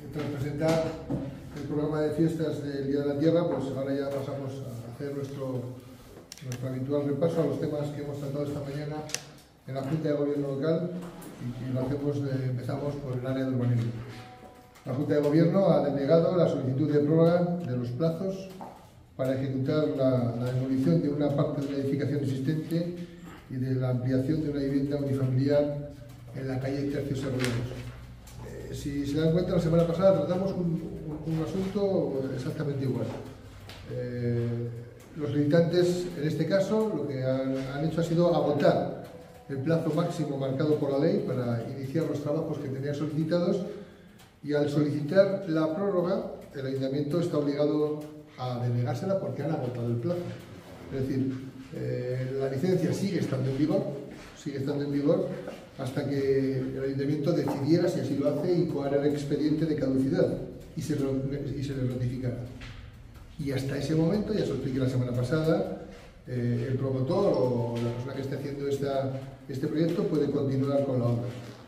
tras presentar el programa de fiestas del Día de la Tierra, pues ahora ya pasamos a hacer nuestro habitual repaso a los temas que hemos tratado esta mañana en la Junta de Gobierno local y lo hacemos, empezamos por el área de urbanismo. La Junta de Gobierno ha denegado la solicitud de prórroga de los plazos para ejecutar la demolición de una parte de la edificación existente y de la ampliación de una vivienda unifamiliar en la calle Tercio Serranos. Si se dan cuenta, la semana pasada tratamos un asunto exactamente igual. Los solicitantes, en este caso, lo que han hecho ha sido agotar el plazo máximo marcado por la ley para iniciar los trabajos que tenían solicitados, y al solicitar la prórroga, el Ayuntamiento está obligado a denegársela porque han agotado el plazo. Es decir, la licencia sigue estando en vigor hasta que el Ayuntamiento decidiera, si así lo hace, incoar el expediente de caducidad y se le notificara. Y hasta ese momento, ya se lo expliqué la semana pasada, el promotor o la persona que esté haciendo este proyecto puede continuar con la obra.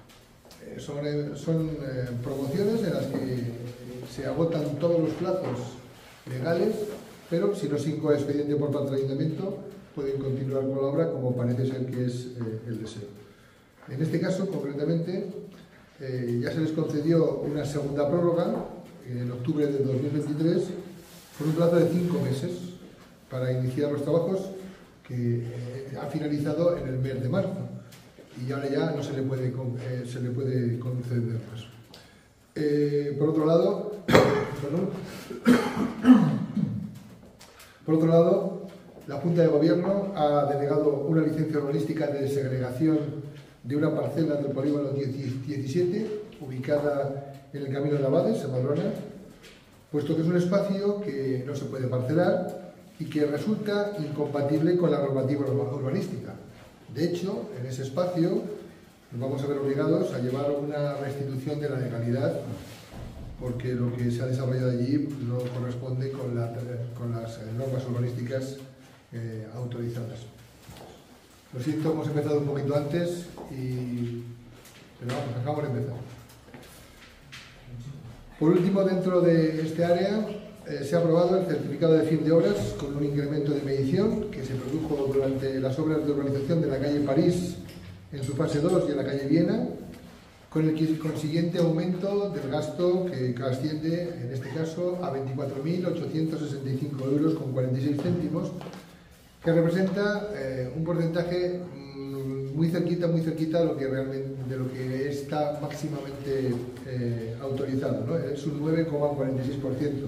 Son promociones en las que se agotan todos los plazos legales, pero si no se incoa expediente por parte del Ayuntamiento, pueden continuar con la obra, como parece ser que es el deseo. En este caso, concretamente, ya se les concedió una segunda prórroga en octubre de 2023 por un plazo de 5 meses para iniciar los trabajos que ha finalizado en el mes de marzo, y ahora ya no se le puede conceder más. Por otro lado, la Junta de Gobierno ha denegado una licencia urbanística de segregación de una parcela del polígono 17, ubicada en el Camino de Abades, en Madrona, puesto que es un espacio que no se puede parcelar y que resulta incompatible con la normativa urbanística. De hecho, en ese espacio nos vamos a ver obligados a llevar una restitución de la legalidad, porque lo que se ha desarrollado allí no corresponde con las normas urbanísticas autorizadas. Lo siento, hemos empezado un poquito antes, pero vamos, acabamos de empezar. Por último, dentro de este área se ha aprobado el certificado de fin de obras con un incremento de medición que se produjo durante las obras de urbanización de la calle París en su fase 2 y en la calle Viena, con el consiguiente aumento del gasto que asciende, en este caso, a 24.865 euros con 46 céntimos, que representa un porcentaje muy cerquita de lo que está máximamente autorizado, ¿no? Es un 9,46%,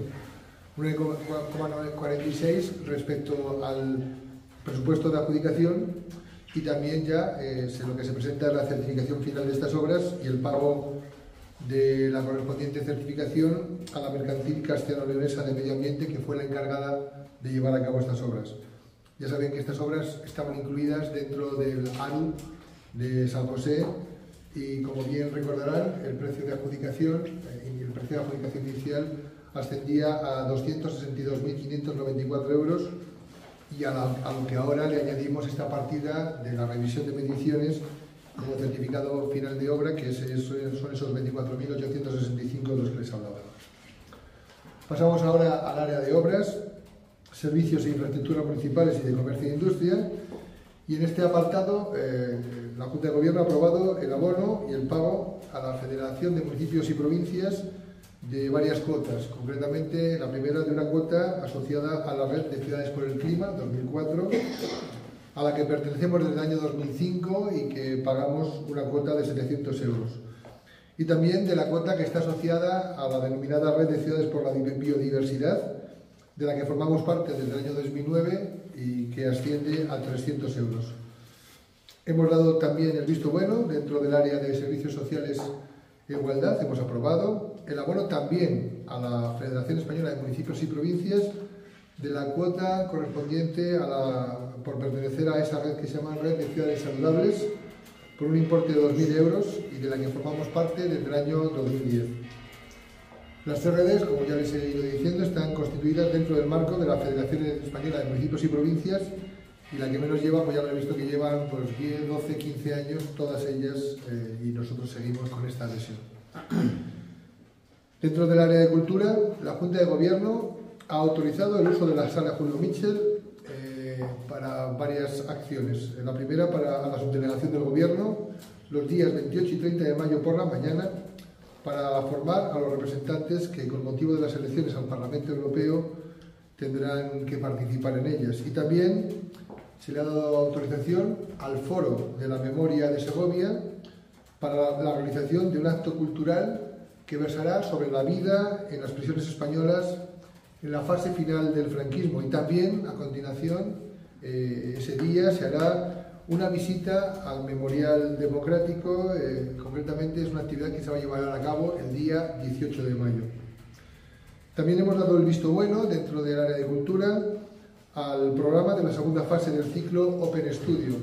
9,46 respecto al presupuesto de adjudicación, y también ya lo que se presenta es la certificación final de estas obras y el pago de la correspondiente certificación a la Mercantil Castellano-Leonesa de Medio Ambiente, que fue la encargada de llevar a cabo estas obras. Ya saben que estas obras estaban incluidas dentro del ARU de San José y, como bien recordarán, el precio de adjudicación inicial ascendía a 262.594 euros, y a lo que ahora le añadimos esta partida de la revisión de mediciones como certificado final de obra, que son esos 24.865 de los que les hablaba. Pasamos ahora al área de obras, servicios e infraestructuras municipales y de comercio e industria, y en este apartado la Junta de Gobierno ha aprobado el abono y el pago a la Federación de Municipios y Provincias de varias cuotas, concretamente la primera de una cuota asociada a la Red de Ciudades por el Clima 2004, a la que pertenecemos desde el año 2005 y que pagamos una cuota de 700 euros. Y también de la cuota que está asociada a la denominada Red de Ciudades por la Biodiversidad, de la que formamos parte desde el año 2009 y que asciende a 300 euros. Hemos dado también el visto bueno dentro del área de servicios sociales e igualdad. Hemos aprobado el abono también a la Federación Española de Municipios y Provincias de la cuota correspondiente por pertenecer a esa red que se llama Red de Ciudades Saludables, por un importe de 2.000 euros y de la que formamos parte desde el año 2010. Las CRDs, como ya les he ido diciendo, están constituidas dentro del marco de la Federación Española de Municipios y Provincias, y la que menos lleva, pues ya lo he visto que llevan 10, 12, 15 años, todas ellas, y nosotros seguimos con esta adhesión. Dentro del área de cultura, la Junta de Gobierno ha autorizado el uso de la sala Julio Mitchell para varias acciones. La primera, para la subdelegación del Gobierno, los días 28 y 30 de mayo por la mañana, para formar a los representantes que, con motivo de las elecciones al Parlamento Europeo, tendrán que participar en ellas. Y también se le ha dado autorización al Foro de la Memoria de Segovia para la realización de un acto cultural que versará sobre la vida en las prisiones españolas en la fase final del franquismo. Y también, a continuación, ese día se hará una visita al Memorial Democrático. Concretamente es una actividad que se va a llevar a cabo el día 18 de mayo. También hemos dado el visto bueno, dentro del área de cultura, al programa de la segunda fase del ciclo Open Studio.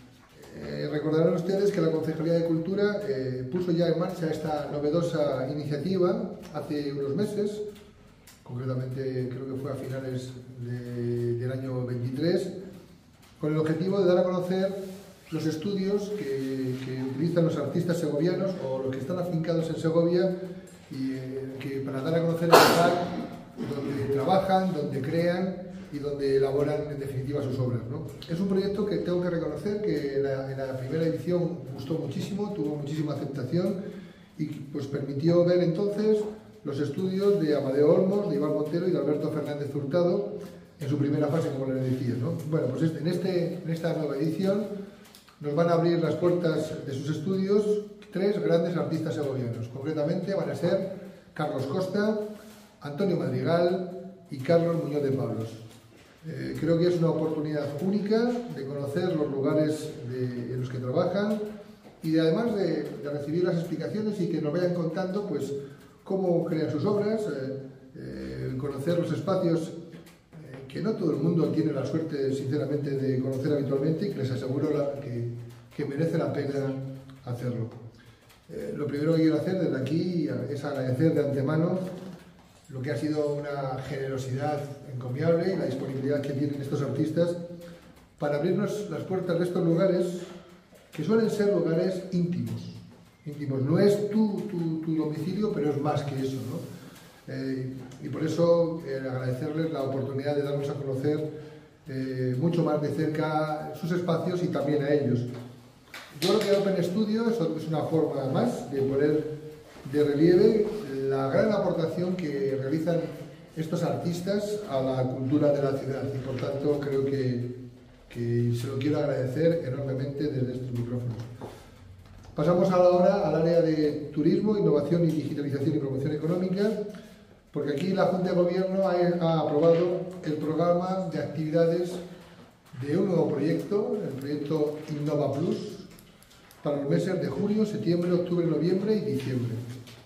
Recordarán ustedes que la Concejalía de Cultura puso ya en marcha esta novedosa iniciativa hace unos meses, concretamente creo que fue a finales del año 23, con el objetivo de dar a conocer los estudios que utilizan los artistas segovianos o los que están afincados en Segovia, y que para dar a conocer el lugar donde trabajan, donde crean y donde elaboran en definitiva sus obras, ¿no? Es un proyecto que tengo que reconocer que en la primera edición gustó muchísimo, tuvo muchísima aceptación y pues permitió ver entonces los estudios de Amadeo Olmos, de Iván Montero y de Alberto Fernández Hurtado en su primera fase, como les decía, ¿no? Bueno, pues en esta nueva edición nos van a abrir las puertas de sus estudios tres grandes artistas segovianos. Concretamente van a ser Carlos Costa, Antonio Madrigal y Carlos Muñoz de Pablos. Creo que es una oportunidad única de conocer los lugares en los que trabajan y además de recibir las explicaciones y que nos vayan contando pues cómo crean sus obras, conocer los espacios que no todo el mundo tiene la suerte, sinceramente, de conocer habitualmente y que les aseguro que merece la pena hacerlo. Lo primero que quiero hacer desde aquí es agradecer de antemano lo que ha sido una generosidad encomiable y la disponibilidad que tienen estos artistas para abrirnos las puertas de estos lugares que suelen ser lugares íntimos. No es tu domicilio, pero es más que eso, ¿no? Y por eso agradecerles la oportunidad de darnos a conocer mucho más de cerca sus espacios y también a ellos. Yo creo que Open Studio es una forma más de poner de relieve la gran aportación que realizan estos artistas a la cultura de la ciudad y por tanto creo que se lo quiero agradecer enormemente desde estos micrófonos. Pasamos ahora al área de turismo, innovación y digitalización y promoción económica, porque aquí la Junta de Gobierno ha aprobado el programa de actividades de un nuevo proyecto, el proyecto Innova Plus, para los meses de junio, septiembre, octubre, noviembre y diciembre.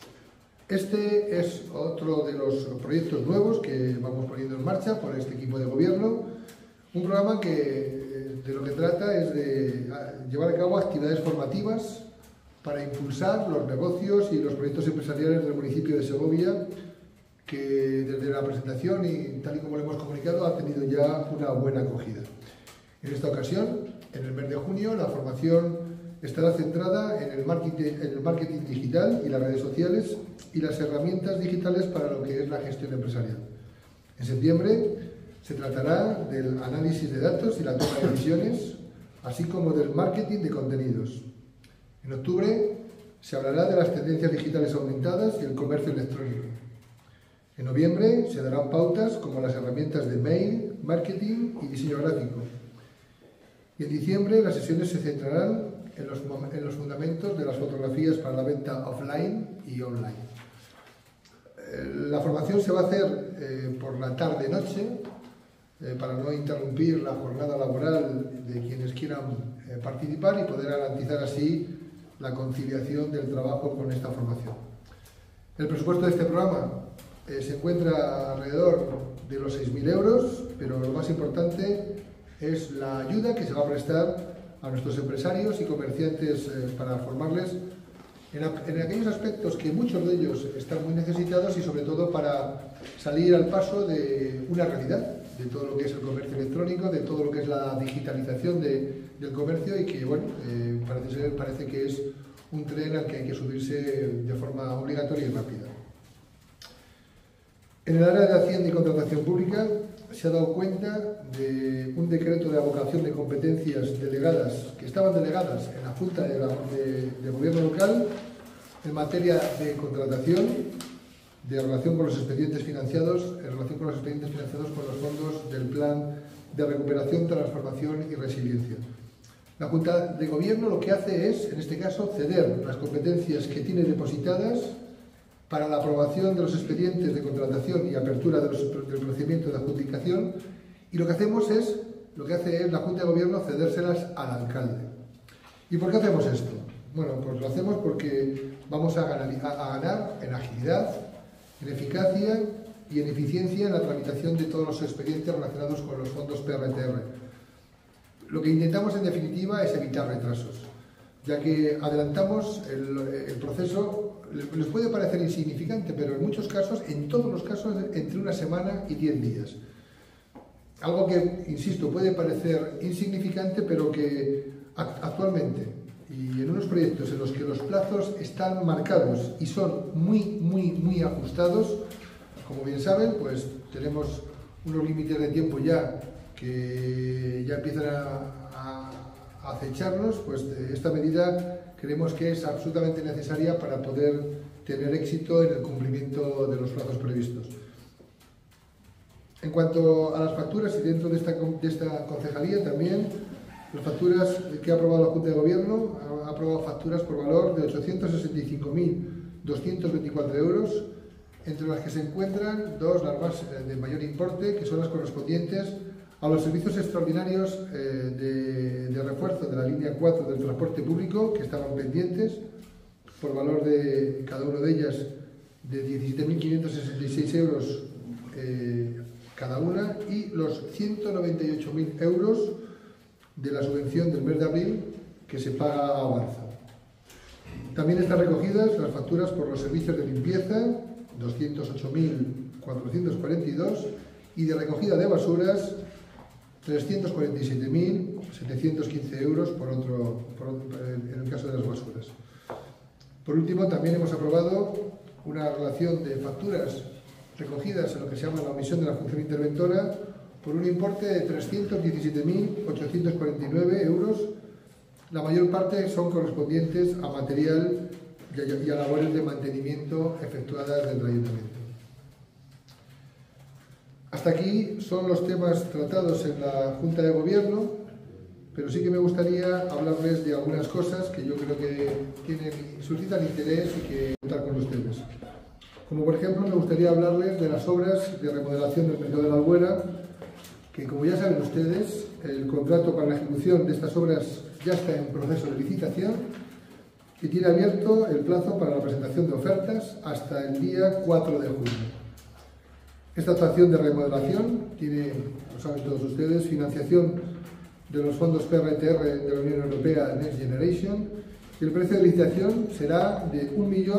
Este es otro de los proyectos nuevos que vamos poniendo en marcha por este equipo de gobierno, un programa que de lo que trata es de llevar a cabo actividades formativas para impulsar los negocios y los proyectos empresariales del municipio de Segovia, que desde la presentación y tal y como lo hemos comunicado ha tenido ya una buena acogida. En esta ocasión, en el mes de junio, la formación estará centrada en el marketing digital y las redes sociales y las herramientas digitales para lo que es la gestión empresarial. En septiembre se tratará del análisis de datos y la toma de decisiones, así como del marketing de contenidos. En octubre se hablará de las tendencias digitales aumentadas y el comercio electrónico. En noviembre se darán pautas como las herramientas de mail, marketing y diseño gráfico. Y en diciembre las sesiones se centrarán en los fundamentos de las fotografías para la venta offline y online. La formación se va a hacer por la tarde-noche para no interrumpir la jornada laboral de quienes quieran participar y poder garantizar así la conciliación del trabajo con esta formación. El presupuesto de este programa se encuentra alrededor de los 6.000 euros, pero lo más importante es la ayuda que se va a prestar a nuestros empresarios y comerciantes para formarles en aquellos aspectos que muchos de ellos están muy necesitados y sobre todo para salir al paso de una realidad, de todo lo que es el comercio electrónico, de todo lo que es la digitalización del comercio y que, bueno, parece que es un tren al que hay que subirse de forma obligatoria y rápida. En el área de Hacienda y Contratación Pública se ha dado cuenta de un decreto de avocación de competencias delegadas, que estaban delegadas en la Junta de Gobierno local en materia de contratación, de relación con los expedientes financiados, con los fondos del Plan de Recuperación, Transformación y Resiliencia. La Junta de Gobierno lo que hace es, en este caso, ceder las competencias que tiene depositadas para la aprobación de los expedientes de contratación y apertura del procedimiento de adjudicación, y lo que hace la Junta de Gobierno cedérselas al alcalde. ¿Y por qué hacemos esto? Bueno, pues lo hacemos porque vamos a ganar en agilidad, en eficacia y en eficiencia en la tramitación de todos los expedientes relacionados con los fondos PRTR. Lo que intentamos, en definitiva, es evitar retrasos, ya que adelantamos el proceso. Les puede parecer insignificante, pero en muchos casos, en todos los casos, entre una semana y 10 días. Algo que, insisto, puede parecer insignificante, pero que actualmente, y en unos proyectos en los que los plazos están marcados y son muy ajustados, como bien saben, pues tenemos unos límites de tiempo ya que ya empiezan a acecharnos. Pues esta medida creemos que es absolutamente necesaria para poder tener éxito en el cumplimiento de los plazos previstos. En cuanto a las facturas, y dentro de esta concejalía también, las facturas que ha aprobado la Junta de Gobierno, ha aprobado facturas por valor de 865.224 euros, entre las que se encuentran dos, las más de mayor importe, que son las correspondientes a los servicios extraordinarios de refuerzo de la línea 4 del transporte público, que estaban pendientes, por valor de cada una de ellas de 17.566 euros cada una, y los 198.000 euros de la subvención del mes de abril que se paga a Avanza. También están recogidas las facturas por los servicios de limpieza, 208.442, y de recogida de basuras, 347.715 euros en el caso de las basuras. Por último, también hemos aprobado una relación de facturas recogidas en lo que se llama la omisión de la función interventora por un importe de 317.849 euros. La mayor parte son correspondientes a material y a labores de mantenimiento efectuadas del Ayuntamiento. Hasta aquí son los temas tratados en la Junta de Gobierno, pero sí que me gustaría hablarles de algunas cosas que yo creo que suscitan interés y que contar con ustedes. Como por ejemplo, me gustaría hablarles de las obras de remodelación del mercado de la Albuera, que, como ya saben ustedes, el contrato para la ejecución de estas obras ya está en proceso de licitación y tiene abierto el plazo para la presentación de ofertas hasta el día 4 de junio. Esta actuación de remodelación tiene, lo saben todos ustedes, financiación de los fondos PRTR de la Unión Europea Next Generation, y el precio de licitación será de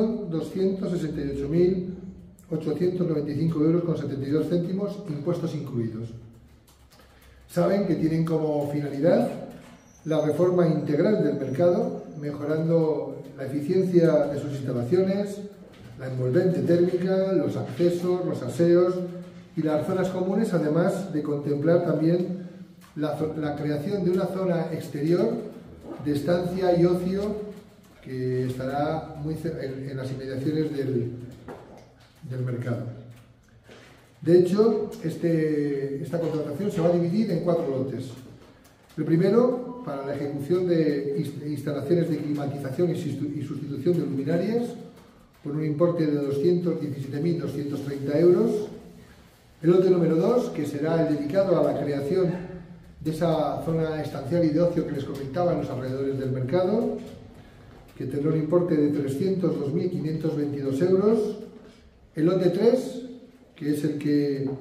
1.268.895 euros con 72 céntimos, impuestos incluidos. Saben que tienen como finalidad la reforma integral del mercado, mejorando la eficiencia de sus instalaciones, la envolvente térmica, los accesos, los aseos y las zonas comunes, además de contemplar también la creación de una zona exterior de estancia y ocio que estará en las inmediaciones del mercado. De hecho, esta contratación se va a dividir en 4 lotes. El primero, para la ejecución de instalaciones de climatización y sustitución de luminarias, por un importe de 217.230 euros. El lote número 2, que será el dedicado a la creación de esa zona estancial y de ocio que les comentaba en los alrededores del mercado, que tendrá un importe de 302.522 euros. El lote 3, que es el que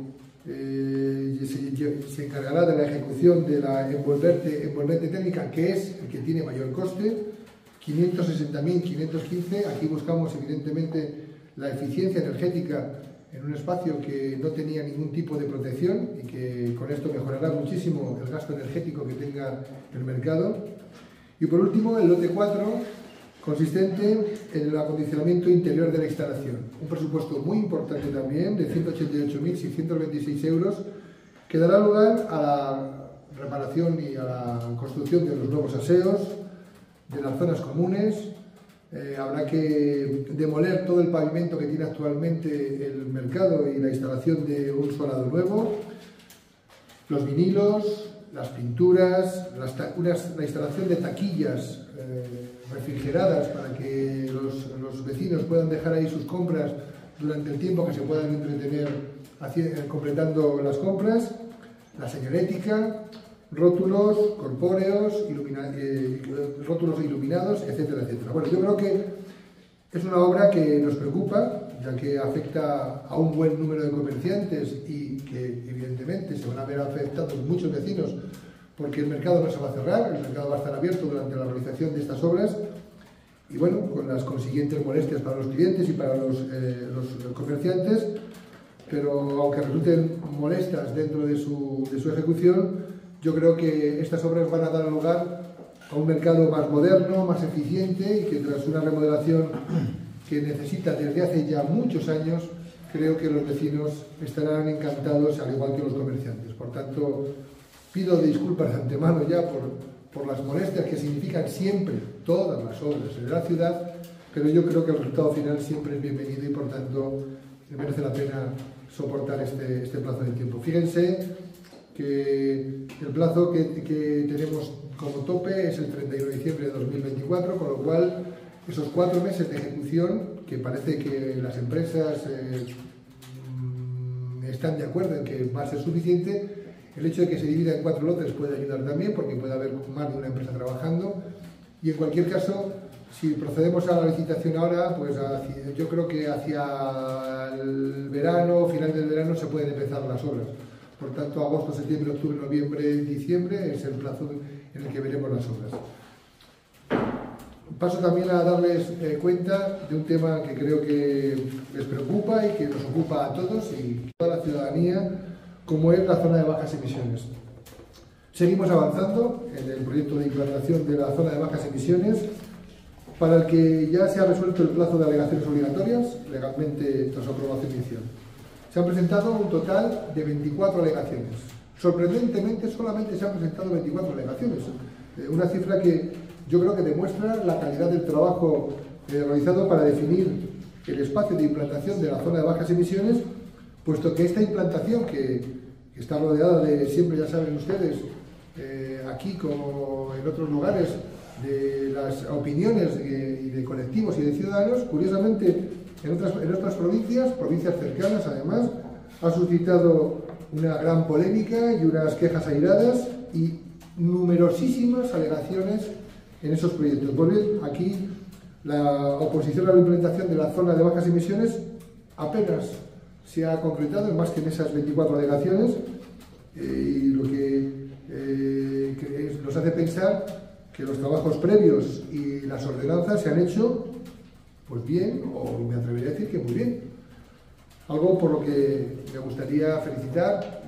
se encargará de la ejecución de la envolvente técnica, que es el que tiene mayor coste, 560.515. Aquí buscamos evidentemente la eficiencia energética en un espacio que no tenía ningún tipo de protección y que con esto mejorará muchísimo el gasto energético que tenga el mercado. Y por último, el lote 4 consistente en el acondicionamiento interior de la instalación. Un presupuesto muy importante también, de 188.626 euros, que dará lugar a la reparación y a la construcción de los nuevos aseos, de las zonas comunes. Habrá que demoler todo el pavimento que tiene actualmente el mercado y la instalación de un solado nuevo, los vinilos, las pinturas, la instalación de taquillas refrigeradas para que los vecinos puedan dejar ahí sus compras durante el tiempo que se puedan entretener completando las compras, la señalética, rótulos corpóreos, rótulos iluminados, etcétera, etcétera. Bueno, yo creo que es una obra que nos preocupa, ya que afecta a un buen número de comerciantes y que evidentemente se van a ver afectados muchos vecinos porque el mercado no se va a cerrar, el mercado va a estar abierto durante la realización de estas obras y bueno, con las consiguientes molestias para los clientes y para los comerciantes, pero aunque resulten molestas dentro de su ejecución, yo creo que estas obras van a dar lugar a un mercado más moderno, más eficiente y que tras una remodelación que necesita desde hace ya muchos años, creo que los vecinos estarán encantados, al igual que los comerciantes. Por tanto, pido disculpas de antemano ya por las molestias que significan siempre todas las obras en la ciudad, pero yo creo que el resultado final siempre es bienvenido y por tanto merece la pena soportar este plazo de tiempo. Fíjense que el plazo que tenemos como tope es el 31 de diciembre de 2024, con lo cual esos 4 meses de ejecución, que parece que las empresas están de acuerdo en que va a ser suficiente, el hecho de que se divida en 4 lotes puede ayudar también, porque puede haber más de una empresa trabajando, y en cualquier caso, si procedemos a la licitación ahora, pues yo creo que hacia el verano, final del verano, se pueden empezar las obras. Por tanto, agosto, septiembre, octubre, noviembre, diciembre es el plazo en el que veremos las obras. Paso también a darles cuenta de un tema que creo que les preocupa y que nos ocupa a todos y a toda la ciudadanía, como es la zona de bajas emisiones. Seguimos avanzando en el proyecto de implantación de la zona de bajas emisiones, para el que ya se ha resuelto el plazo de alegaciones obligatorias, legalmente tras aprobación inicial. Se han presentado un total de 24 alegaciones. Sorprendentemente, solamente se han presentado 24 alegaciones. Una cifra que yo creo que demuestra la calidad del trabajo realizado para definir el espacio de implantación de la zona de bajas emisiones, puesto que esta implantación, que está rodeada de, siempre ya saben ustedes, aquí como en otros lugares, de las opiniones y de colectivos y de ciudadanos, curiosamente en otras provincias cercanas además, ha suscitado una gran polémica y unas quejas airadas y numerosísimas alegaciones en esos proyectos. Pues bien, aquí la oposición a la implementación de la zona de bajas emisiones apenas se ha concretado, más que en esas 24 alegaciones, y lo que nos hace pensar que los trabajos previos y las ordenanzas se han hecho pues bien, o me atrevería a decir que muy bien. Algo por lo que me gustaría felicitar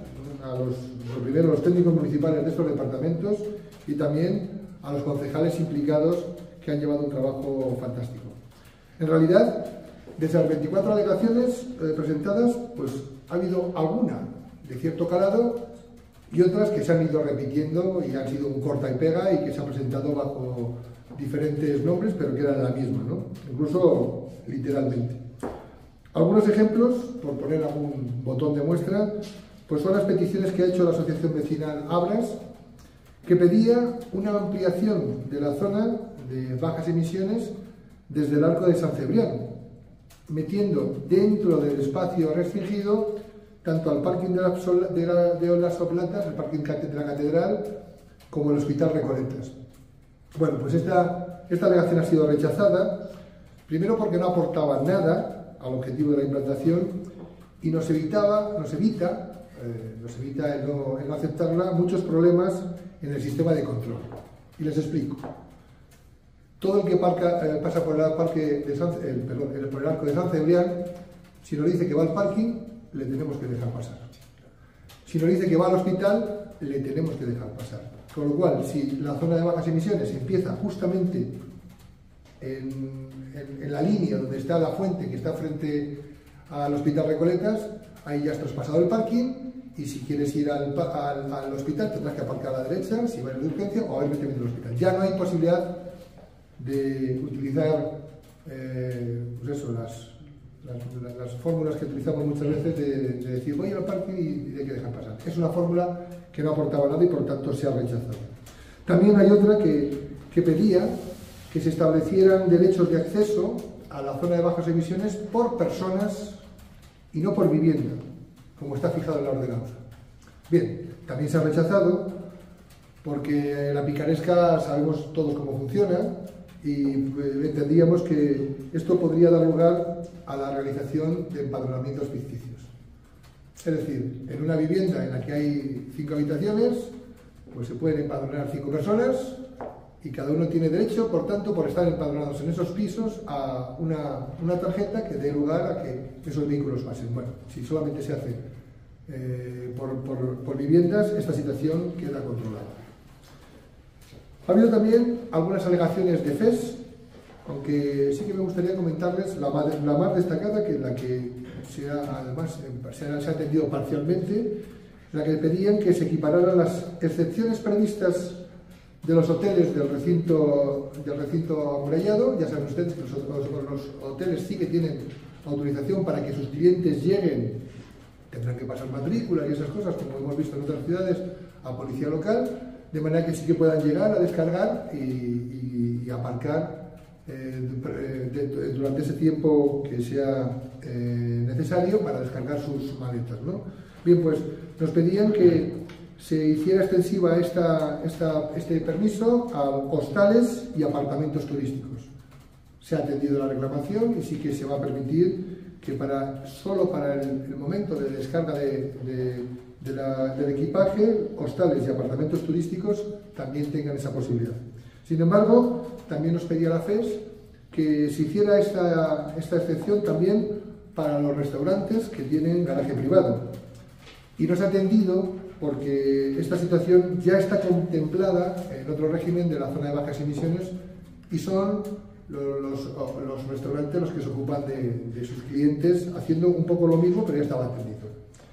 a los técnicos municipales de estos departamentos y también a los concejales implicados que han llevado un trabajo fantástico. En realidad, de esas 24 alegaciones presentadas, pues ha habido alguna de cierto calado y otras que se han ido repitiendo y han sido un corta y pega y que se han presentado bajo diferentes nombres, pero que eran la misma, ¿no? Incluso literalmente. Algunos ejemplos, por poner algún botón de muestra, pues son las peticiones que ha hecho la asociación vecinal Abras, que pedía una ampliación de la zona de bajas emisiones desde el Arco de San Cebrián, metiendo dentro del espacio restringido tanto al parking de las Oblatas, el parking de la Catedral, como el Hospital Recoletas. Bueno, pues esta alegación ha sido rechazada, primero porque no aportaba nada al objetivo de la implantación y nos evita el no aceptarla muchos problemas en el sistema de control. Y les explico. Todo el que pasa por el Arco de San Cebrián, si nos dice que va al parking, le tenemos que dejar pasar. Si nos dice que va al hospital, le tenemos que dejar pasar. Con lo cual, si la zona de bajas emisiones empieza justamente en la línea donde está la fuente, que está frente al Hospital Recoletas, ahí ya has traspasado el parking, y si quieres ir al hospital tendrás que aparcar a la derecha, si vas de urgencia, o a ver metido en el hospital. Ya no hay posibilidad de utilizar pues eso, las fórmulas que utilizamos muchas veces de decir voy al parking y hay que dejar pasar. Es una fórmula que no aportaba nada y por tanto se ha rechazado. También hay otra que pedía que se establecieran derechos de acceso a la zona de bajas emisiones por personas y no por vivienda, como está fijado en la ordenanza. Bien, también se ha rechazado porque la picaresca sabemos todos cómo funciona y entendíamos que esto podría dar lugar a la realización de empadronamientos ficticios. Es decir, en una vivienda en la que hay 5 habitaciones, pues se pueden empadronar 5 personas y cada uno tiene derecho, por tanto, por estar empadronados en esos pisos, a una tarjeta que dé lugar a que esos vehículos pasen. Bueno, si solamente se hace por viviendas, esta situación queda controlada. Ha habido también algunas alegaciones de FES, aunque sí que me gustaría comentarles la más destacada, que es la que además se ha atendido parcialmente, la que pedían que se equipararan las excepciones previstas de los hoteles del recinto amurallado. Ya saben ustedes que los hoteles sí que tienen autorización para que sus clientes lleguen, tendrán que pasar matrícula y esas cosas, como hemos visto en otras ciudades, a policía local, de manera que sí que puedan llegar a descargar y aparcar durante ese tiempo que sea necesario para descargar sus maletas, ¿no? Bien, pues nos pedían que se hiciera extensiva este permiso a hostales y apartamentos turísticos. Se ha atendido la reclamación y sí que se va a permitir que solo para el momento de descarga del equipaje, hostales y apartamentos turísticos también tengan esa posibilidad. Sin embargo, también nos pedía la FES que se hiciera esta excepción también para los restaurantes que tienen garaje privado. Y no se ha atendido porque esta situación ya está contemplada en otro régimen de la zona de bajas emisiones y son los restaurantes los que se ocupan de sus clientes, haciendo un poco lo mismo, pero ya estaba atendido.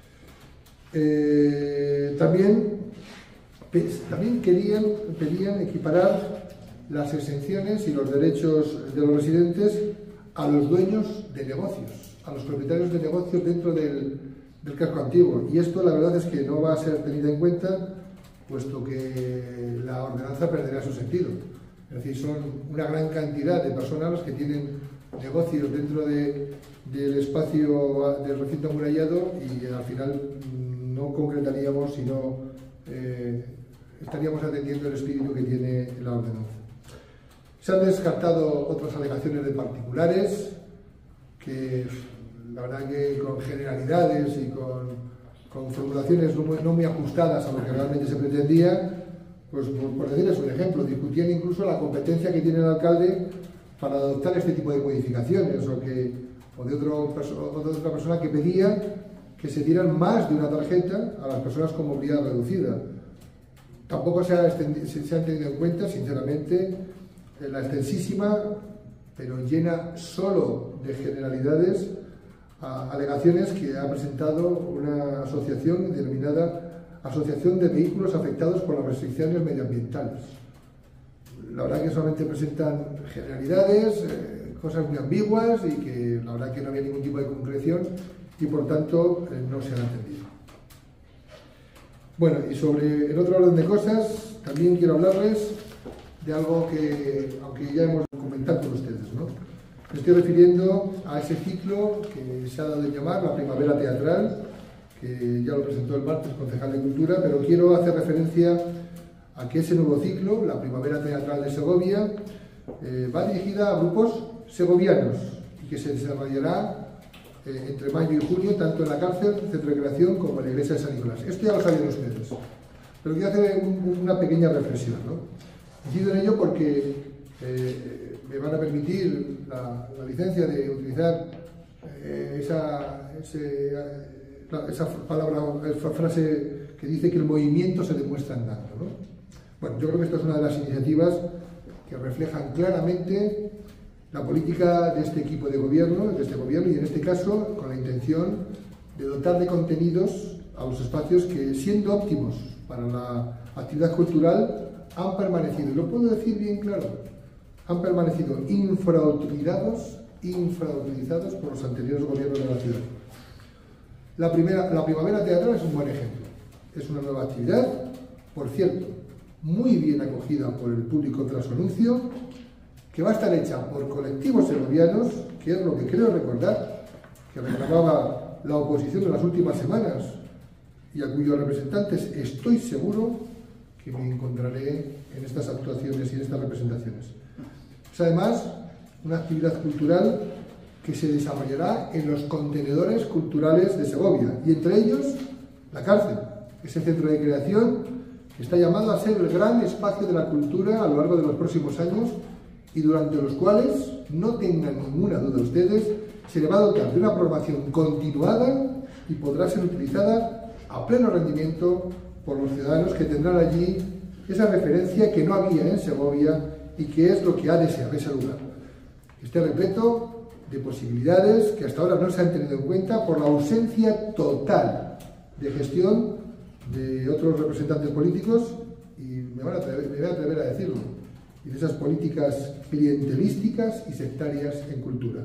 También pedían equiparar las exenciones y los derechos de los residentes a los dueños de negocios, a los propietarios de negocios dentro del casco antiguo. Y esto la verdad es que no va a ser tenido en cuenta, puesto que la ordenanza perderá su sentido. Es decir, son una gran cantidad de personas las que tienen negocios dentro del espacio del recinto amurallado y al final no concretaríamos, sino estaríamos atendiendo el espíritu que tiene la ordenanza. Se han descartado otras alegaciones de particulares que la verdad que con generalidades y con formulaciones no muy ajustadas a lo que realmente se pretendía, pues por decirles un ejemplo, discutían incluso la competencia que tiene el alcalde para adoptar este tipo de modificaciones o de otra persona que pedía que se dieran más de una tarjeta a las personas con movilidad reducida. Tampoco se han tenido en cuenta, sinceramente, la extensísima, pero llena solo de generalidades, alegaciones que ha presentado una asociación denominada Asociación de Vehículos Afectados por las Restricciones Medioambientales. La verdad que solamente presentan generalidades, cosas muy ambiguas y que la verdad que no había ningún tipo de concreción y por tanto no se han atendido. Bueno, y sobre el otro orden de cosas, también quiero hablarles de algo que, aunque ya hemos comentado con ustedes, ¿no? Me estoy refiriendo a ese ciclo que se ha dado en llamar la Primavera Teatral, que ya lo presentó el martes el concejal de Cultura, pero quiero hacer referencia a que ese nuevo ciclo, la Primavera Teatral de Segovia, va dirigida a grupos segovianos y que se desarrollará entre mayo y junio, tanto en la cárcel, centro de recreación, como en la iglesia de San Nicolás. Esto ya lo sabían ustedes, pero quiero hacer una pequeña reflexión, ¿no? Incido en ello porque me van a permitir la licencia de utilizar esa frase que dice que el movimiento se demuestra andando, ¿no? Bueno, yo creo que esta es una de las iniciativas que reflejan claramente la política de este equipo de gobierno, y en este caso con la intención de dotar de contenidos a los espacios que, siendo óptimos para la actividad cultural, han permanecido, y lo puedo decir bien claro, han permanecido infrautilizados por los anteriores gobiernos de la ciudad. La Primavera Teatral es un buen ejemplo. Es una nueva actividad, por cierto, muy bien acogida por el público tras su anuncio, que va a estar hecha por colectivos segovianos, que es lo que creo recordar, que reclamaba la oposición de las últimas semanas y a cuyos representantes estoy seguro que me encontraré en estas actuaciones y en estas representaciones. Es además una actividad cultural que se desarrollará en los contenedores culturales de Segovia, y entre ellos la cárcel, ese centro de creación que está llamado a ser el gran espacio de la cultura a lo largo de los próximos años, y durante los cuales, no tengan ninguna duda ustedes, se le va a dotar de una programación continuada y podrá ser utilizada a pleno rendimiento por los ciudadanos, que tendrán allí esa referencia que no había en Segovia y que es lo que ha deseado ese lugar. Esté repleto de posibilidades que hasta ahora no se han tenido en cuenta por la ausencia total de gestión de otros representantes políticos, y me voy a atrever a decirlo, y de esas políticas clientelísticas y sectarias en cultura.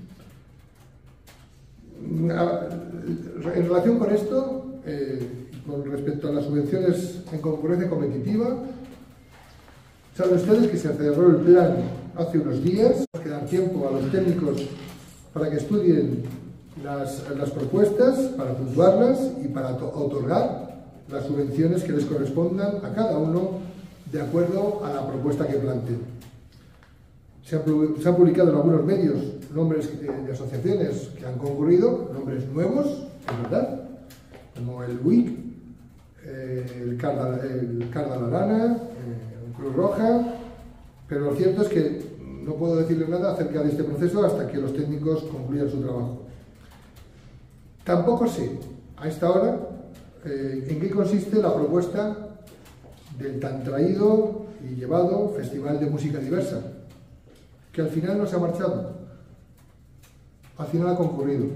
En relación con esto, con respecto a las subvenciones en concurrencia competitiva, saben ustedes que se cerró el plan hace unos días. Hay que dar tiempo a los técnicos para que estudien las propuestas, para puntuarlas y para otorgar las subvenciones que les correspondan a cada uno de acuerdo a la propuesta que planteen. Se han publicado en algunos medios nombres de asociaciones que han concurrido, nombres nuevos, es verdad, como el WIC, el Carda La Arana, Cruz Roja, pero lo cierto es que no puedo decirles nada acerca de este proceso hasta que los técnicos concluyan su trabajo. Tampoco sé, a esta hora, en qué consiste la propuesta del tan traído y llevado Festival de Música Diversa, que al final no se ha marchado, al final ha concurrido.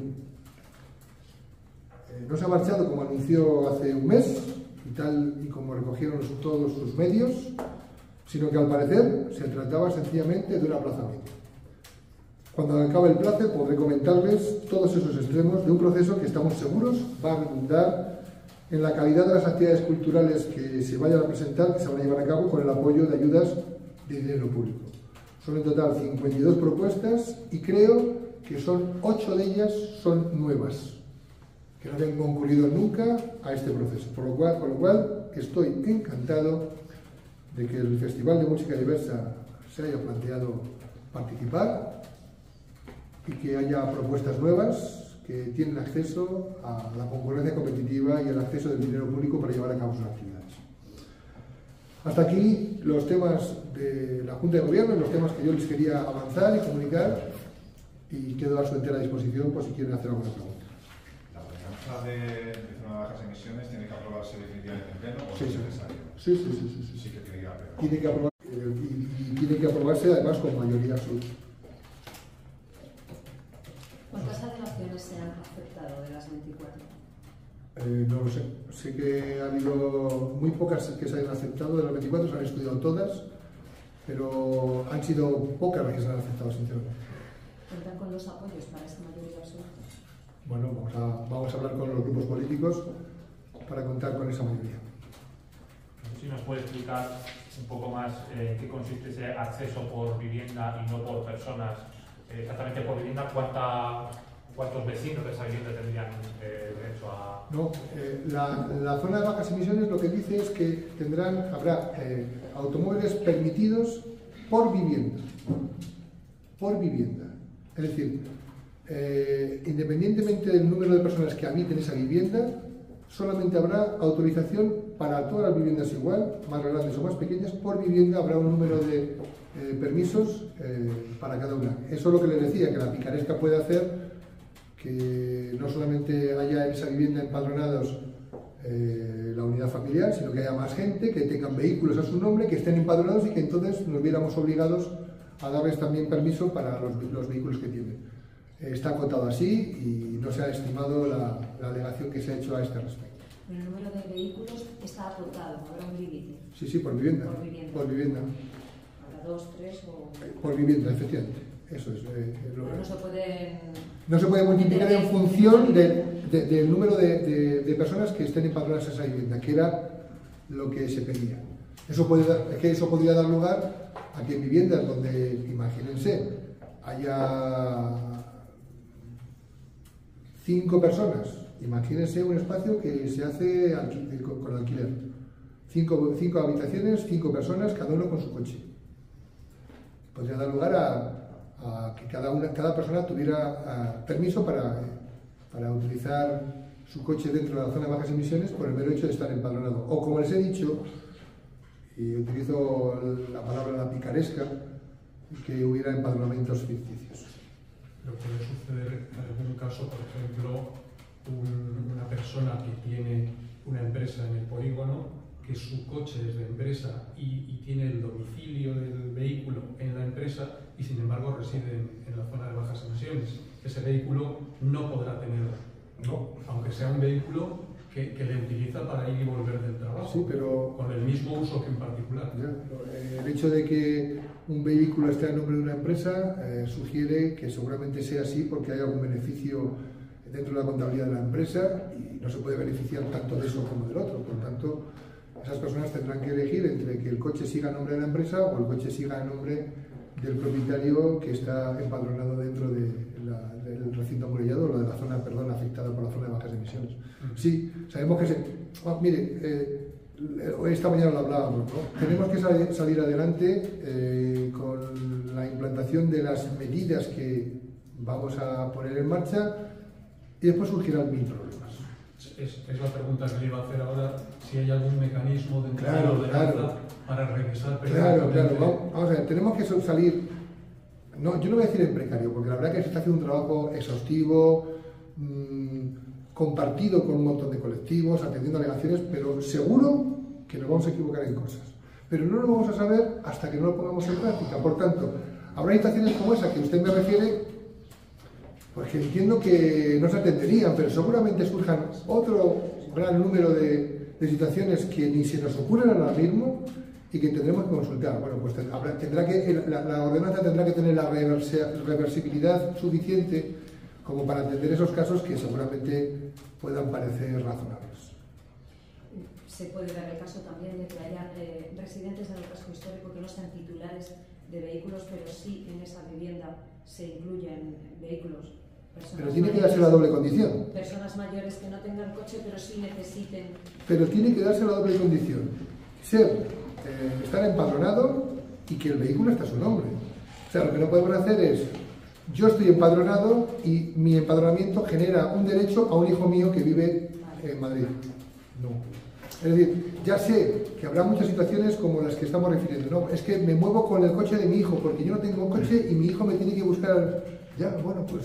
No se ha marchado como anunció hace un mes, y tal y como recogieron todos sus medios, sino que al parecer se trataba sencillamente de un aplazamiento. Cuando acabe el plazo podré comentarles todos esos extremos de un proceso que estamos seguros va a redundar en la calidad de las actividades culturales que se vayan a presentar, que se van a llevar a cabo con el apoyo de ayudas de dinero público. Son en total 52 propuestas y creo que 8 de ellas son nuevas, que no habían concurrido nunca a este proceso. Con lo cual estoy encantado de que el Festival de Música Diversa se haya planteado participar y que haya propuestas nuevas que tienen acceso a la concurrencia competitiva y al acceso del dinero público para llevar a cabo sus actividades. Hasta aquí los temas de la Junta de Gobierno, los temas que yo les quería avanzar y comunicar, y quedo a su entera disposición por si quieren hacer alguna pregunta. ¿La ordenanza de zona de bajas emisiones tiene que aprobarse definitivamente en pleno o sí, es necesario? Sí. Sí que tiene que aprobarse. Tiene que aprobarse además con mayoría absoluta. ¿Cuántas alegaciones se han aceptado de las 24? No lo sé. Sé que ha habido muy pocas que se hayan aceptado de las 24, se han estudiado todas, pero han sido pocas las que se han aceptado, sinceramente. ¿Cuentan con los apoyos para esta mayoría absoluta? Bueno, vamos a hablar con los grupos políticos para contar con esa mayoría. Si nos puede explicar un poco más en qué consiste ese acceso por vivienda y no por personas. Exactamente por vivienda, ¿cuántos vecinos de esa vivienda tendrían derecho a...? No, la zona de bajas emisiones lo que dice es que habrá automóviles permitidos por vivienda. Por vivienda. Es decir, independientemente del número de personas que habiten esa vivienda, solamente habrá autorización para todas las viviendas igual, más grandes o más pequeñas. Por vivienda habrá un número de permisos para cada una. Eso es lo que les decía, que la picaresca puede hacer que no solamente haya en esa vivienda empadronados la unidad familiar, sino que haya más gente, que tengan vehículos a su nombre, que estén empadronados y que entonces nos viéramos obligados a darles también permiso para los vehículos que tienen. Está acotado así y no se ha estimado la alegación que se ha hecho a este respecto. Pero el número de vehículos está acotado, habrá un límite. Sí, por vivienda. Por vivienda. Habrá 2, 3 o... Por vivienda, efectivamente. Eso es. No se puede multiplicar en función del número de personas que estén empadronadas en esa vivienda, que era lo que se pedía. Eso podría dar lugar a que en viviendas donde, imagínense, haya 5 personas, imagínense un espacio que se hace con alquiler. 5 habitaciones, 5 personas, cada uno con su coche. Podría dar lugar a que cada persona tuviera permiso para utilizar su coche dentro de la zona de bajas emisiones por el mero hecho de estar empadronado. O como les he dicho, y utilizo la palabra picaresca, que hubiera empadronamientos ficticios. Pero puede suceder en algún caso, por ejemplo, una persona que tiene una empresa en el polígono, que su coche es de empresa y tiene el domicilio del vehículo en la empresa y sin embargo reside en la zona de bajas emisiones. Ese vehículo no podrá tenerlo, aunque sea un vehículo que le utiliza para ir y volver del trabajo, sí, pero con el mismo uso que en particular. El hecho de que un vehículo esté a nombre de una empresa sugiere que seguramente sea así porque hay algún beneficio dentro de la contabilidad de la empresa y no se puede beneficiar tanto de eso como del otro. Por tanto, esas personas tendrán que elegir entre que el coche siga a nombre de la empresa o el coche siga a nombre del propietario que está empadronado dentro del recinto amurallado o de la zona, afectada por la zona de bajas emisiones. Sí, sabemos que esta mañana lo hablábamos, ¿no? Tenemos que salir adelante con la implantación de las medidas que vamos a poner en marcha y después surgirán 1000 problemas. Es la pregunta que le iba a hacer ahora, si hay algún mecanismo dentro de la ordenanza para revisar periódicamente. Claro. Vamos a ver, tenemos que salir, yo no voy a decir en precario, porque la verdad que se está haciendo un trabajo exhaustivo, compartido con un montón de colectivos, atendiendo alegaciones, pero seguro que nos vamos a equivocar en cosas. Pero no lo vamos a saber hasta que no lo pongamos en práctica. Por tanto, habrá situaciones como esa que usted me refiere, porque entiendo que no se atenderían, pero seguramente surjan otro gran número de situaciones que ni se nos ocurren ahora mismo y que tendremos que consultar. Bueno, pues la ordenanza tendrá que tener la reversibilidad suficiente como para atender esos casos que seguramente puedan parecer razonables. Se puede dar el caso también de que haya residentes del casco histórico que no sean titulares de vehículos, pero sí en esa vivienda se incluyen vehículos. Pero tiene que darse la doble condición. Personas mayores que no tengan coche, pero sí necesiten... Pero tiene que darse la doble condición. Estar empadronado y que el vehículo está a su nombre. O sea, lo que no podemos hacer es, yo estoy empadronado y mi empadronamiento genera un derecho a un hijo mío que vive en Madrid. No. Es decir, ya sé que habrá muchas situaciones como las que estamos refiriendo. No, es que me muevo con el coche de mi hijo porque yo no tengo coche y mi hijo me tiene que buscar. Ya, bueno, pues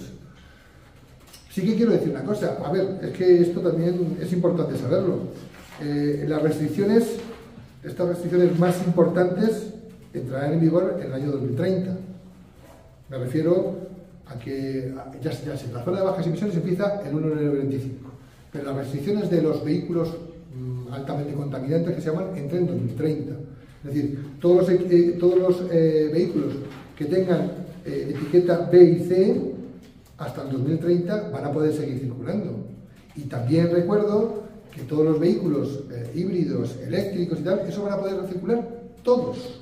sí que quiero decir una cosa. A ver, es que esto también es importante saberlo. Estas restricciones más importantes entrarán en vigor en el año 2030. Me refiero a que ya sé, la zona de bajas emisiones empieza el 1 de enero del 25, pero las restricciones de los vehículos altamente contaminantes que se llaman entran en 2030. Es decir, todos los vehículos que tengan etiqueta B y C hasta el 2030 van a poder seguir circulando. Y también recuerdo que todos los vehículos híbridos, eléctricos y tal, eso van a poder circular todos.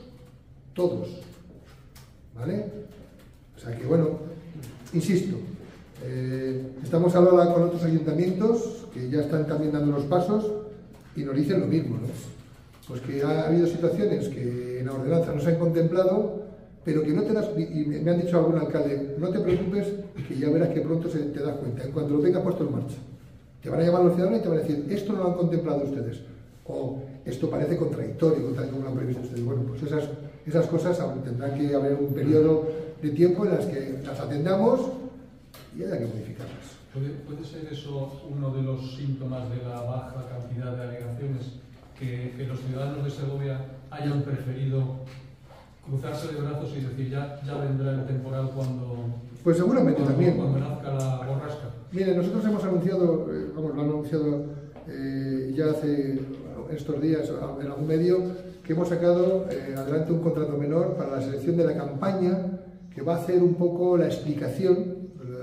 ¿Vale? O sea que bueno, insisto, estamos hablando con otros ayuntamientos que ya están también dando los pasos y nos dicen lo mismo, ¿no? Pues que ha habido situaciones que en la ordenanza no se han contemplado, pero que no te das, y me han dicho algún alcalde, no te preocupes, que ya verás que pronto te das cuenta, en cuanto lo tengas puesto en marcha. Te van a llamar los ciudadanos y te van a decir, esto no lo han contemplado ustedes, o esto parece contradictorio con tal como lo han previsto ustedes. Bueno, pues esas cosas tendrán que haber un periodo de tiempo en las que las atendamos y haya que modificarlas. ¿Puede ser eso uno de los síntomas de la baja cantidad de alegaciones, que los ciudadanos de Segovia hayan preferido cruzarse de brazos y decir ya vendrá el temporal cuando... Pues seguramente también. Cuando nazca la borrasca. Mire, nosotros hemos anunciado, lo han anunciado ya hace estos días en algún medio, que hemos sacado adelante un contrato menor para la selección de la campaña que va a hacer un poco la explicación,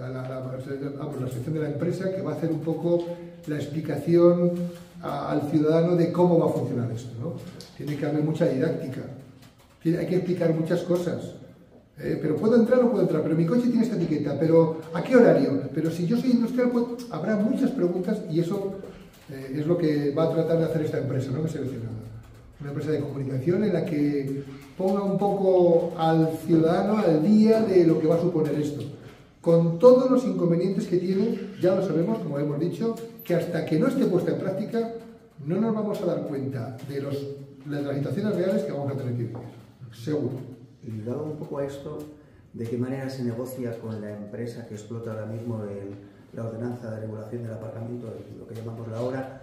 la selección de la empresa, que va a hacer un poco la explicación al ciudadano de cómo va a funcionar esto, ¿no? Tiene que haber mucha didáctica, hay que explicar muchas cosas. Pero ¿puedo entrar o no puedo entrar? Pero mi coche tiene esta etiqueta, pero ¿a qué horario? Pero si yo soy industrial, pues habrá muchas preguntas y eso es lo que va a tratar de hacer esta empresa, ¿no? Que he seleccionado. Una empresa de comunicación en la que ponga un poco al ciudadano al día de lo que va a suponer esto. Con todos los inconvenientes que tiene, ya lo sabemos, como hemos dicho, que hasta que no esté puesta en práctica, no nos vamos a dar cuenta de las situaciones reales que vamos a tener que vivir. Seguro. Y ligado un poco a esto, ¿de qué manera se negocia con la empresa que explota ahora mismo la ordenanza de regulación del aparcamiento, lo que llamamos la hora?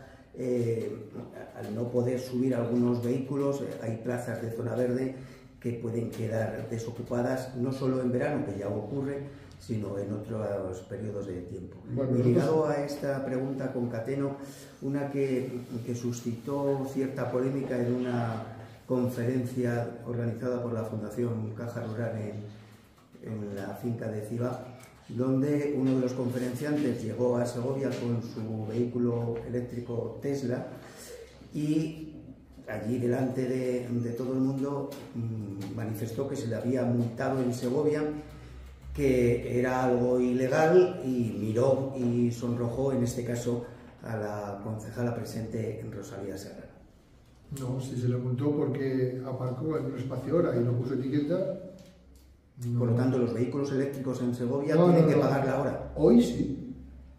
Al no poder subir algunos vehículos, hay plazas de zona verde que pueden quedar desocupadas, no solo en verano, que ya ocurre, sino en otros periodos de tiempo. Bueno, y ligado a esta pregunta concateno una que suscitó cierta polémica en una conferencia organizada por la Fundación Caja Rural en la finca de Cibá, donde uno de los conferenciantes llegó a Segovia con su vehículo eléctrico Tesla y allí delante de todo el mundo manifestó que se le había multado en Segovia, que era algo ilegal, y miró y sonrojó en este caso a la concejala presente en Rosalía Serrano. No, si se le multó porque aparcó en un espacio hora y no puso etiqueta. No. Por lo tanto, los vehículos eléctricos en Segovia tienen que pagar la hora. Hoy sí.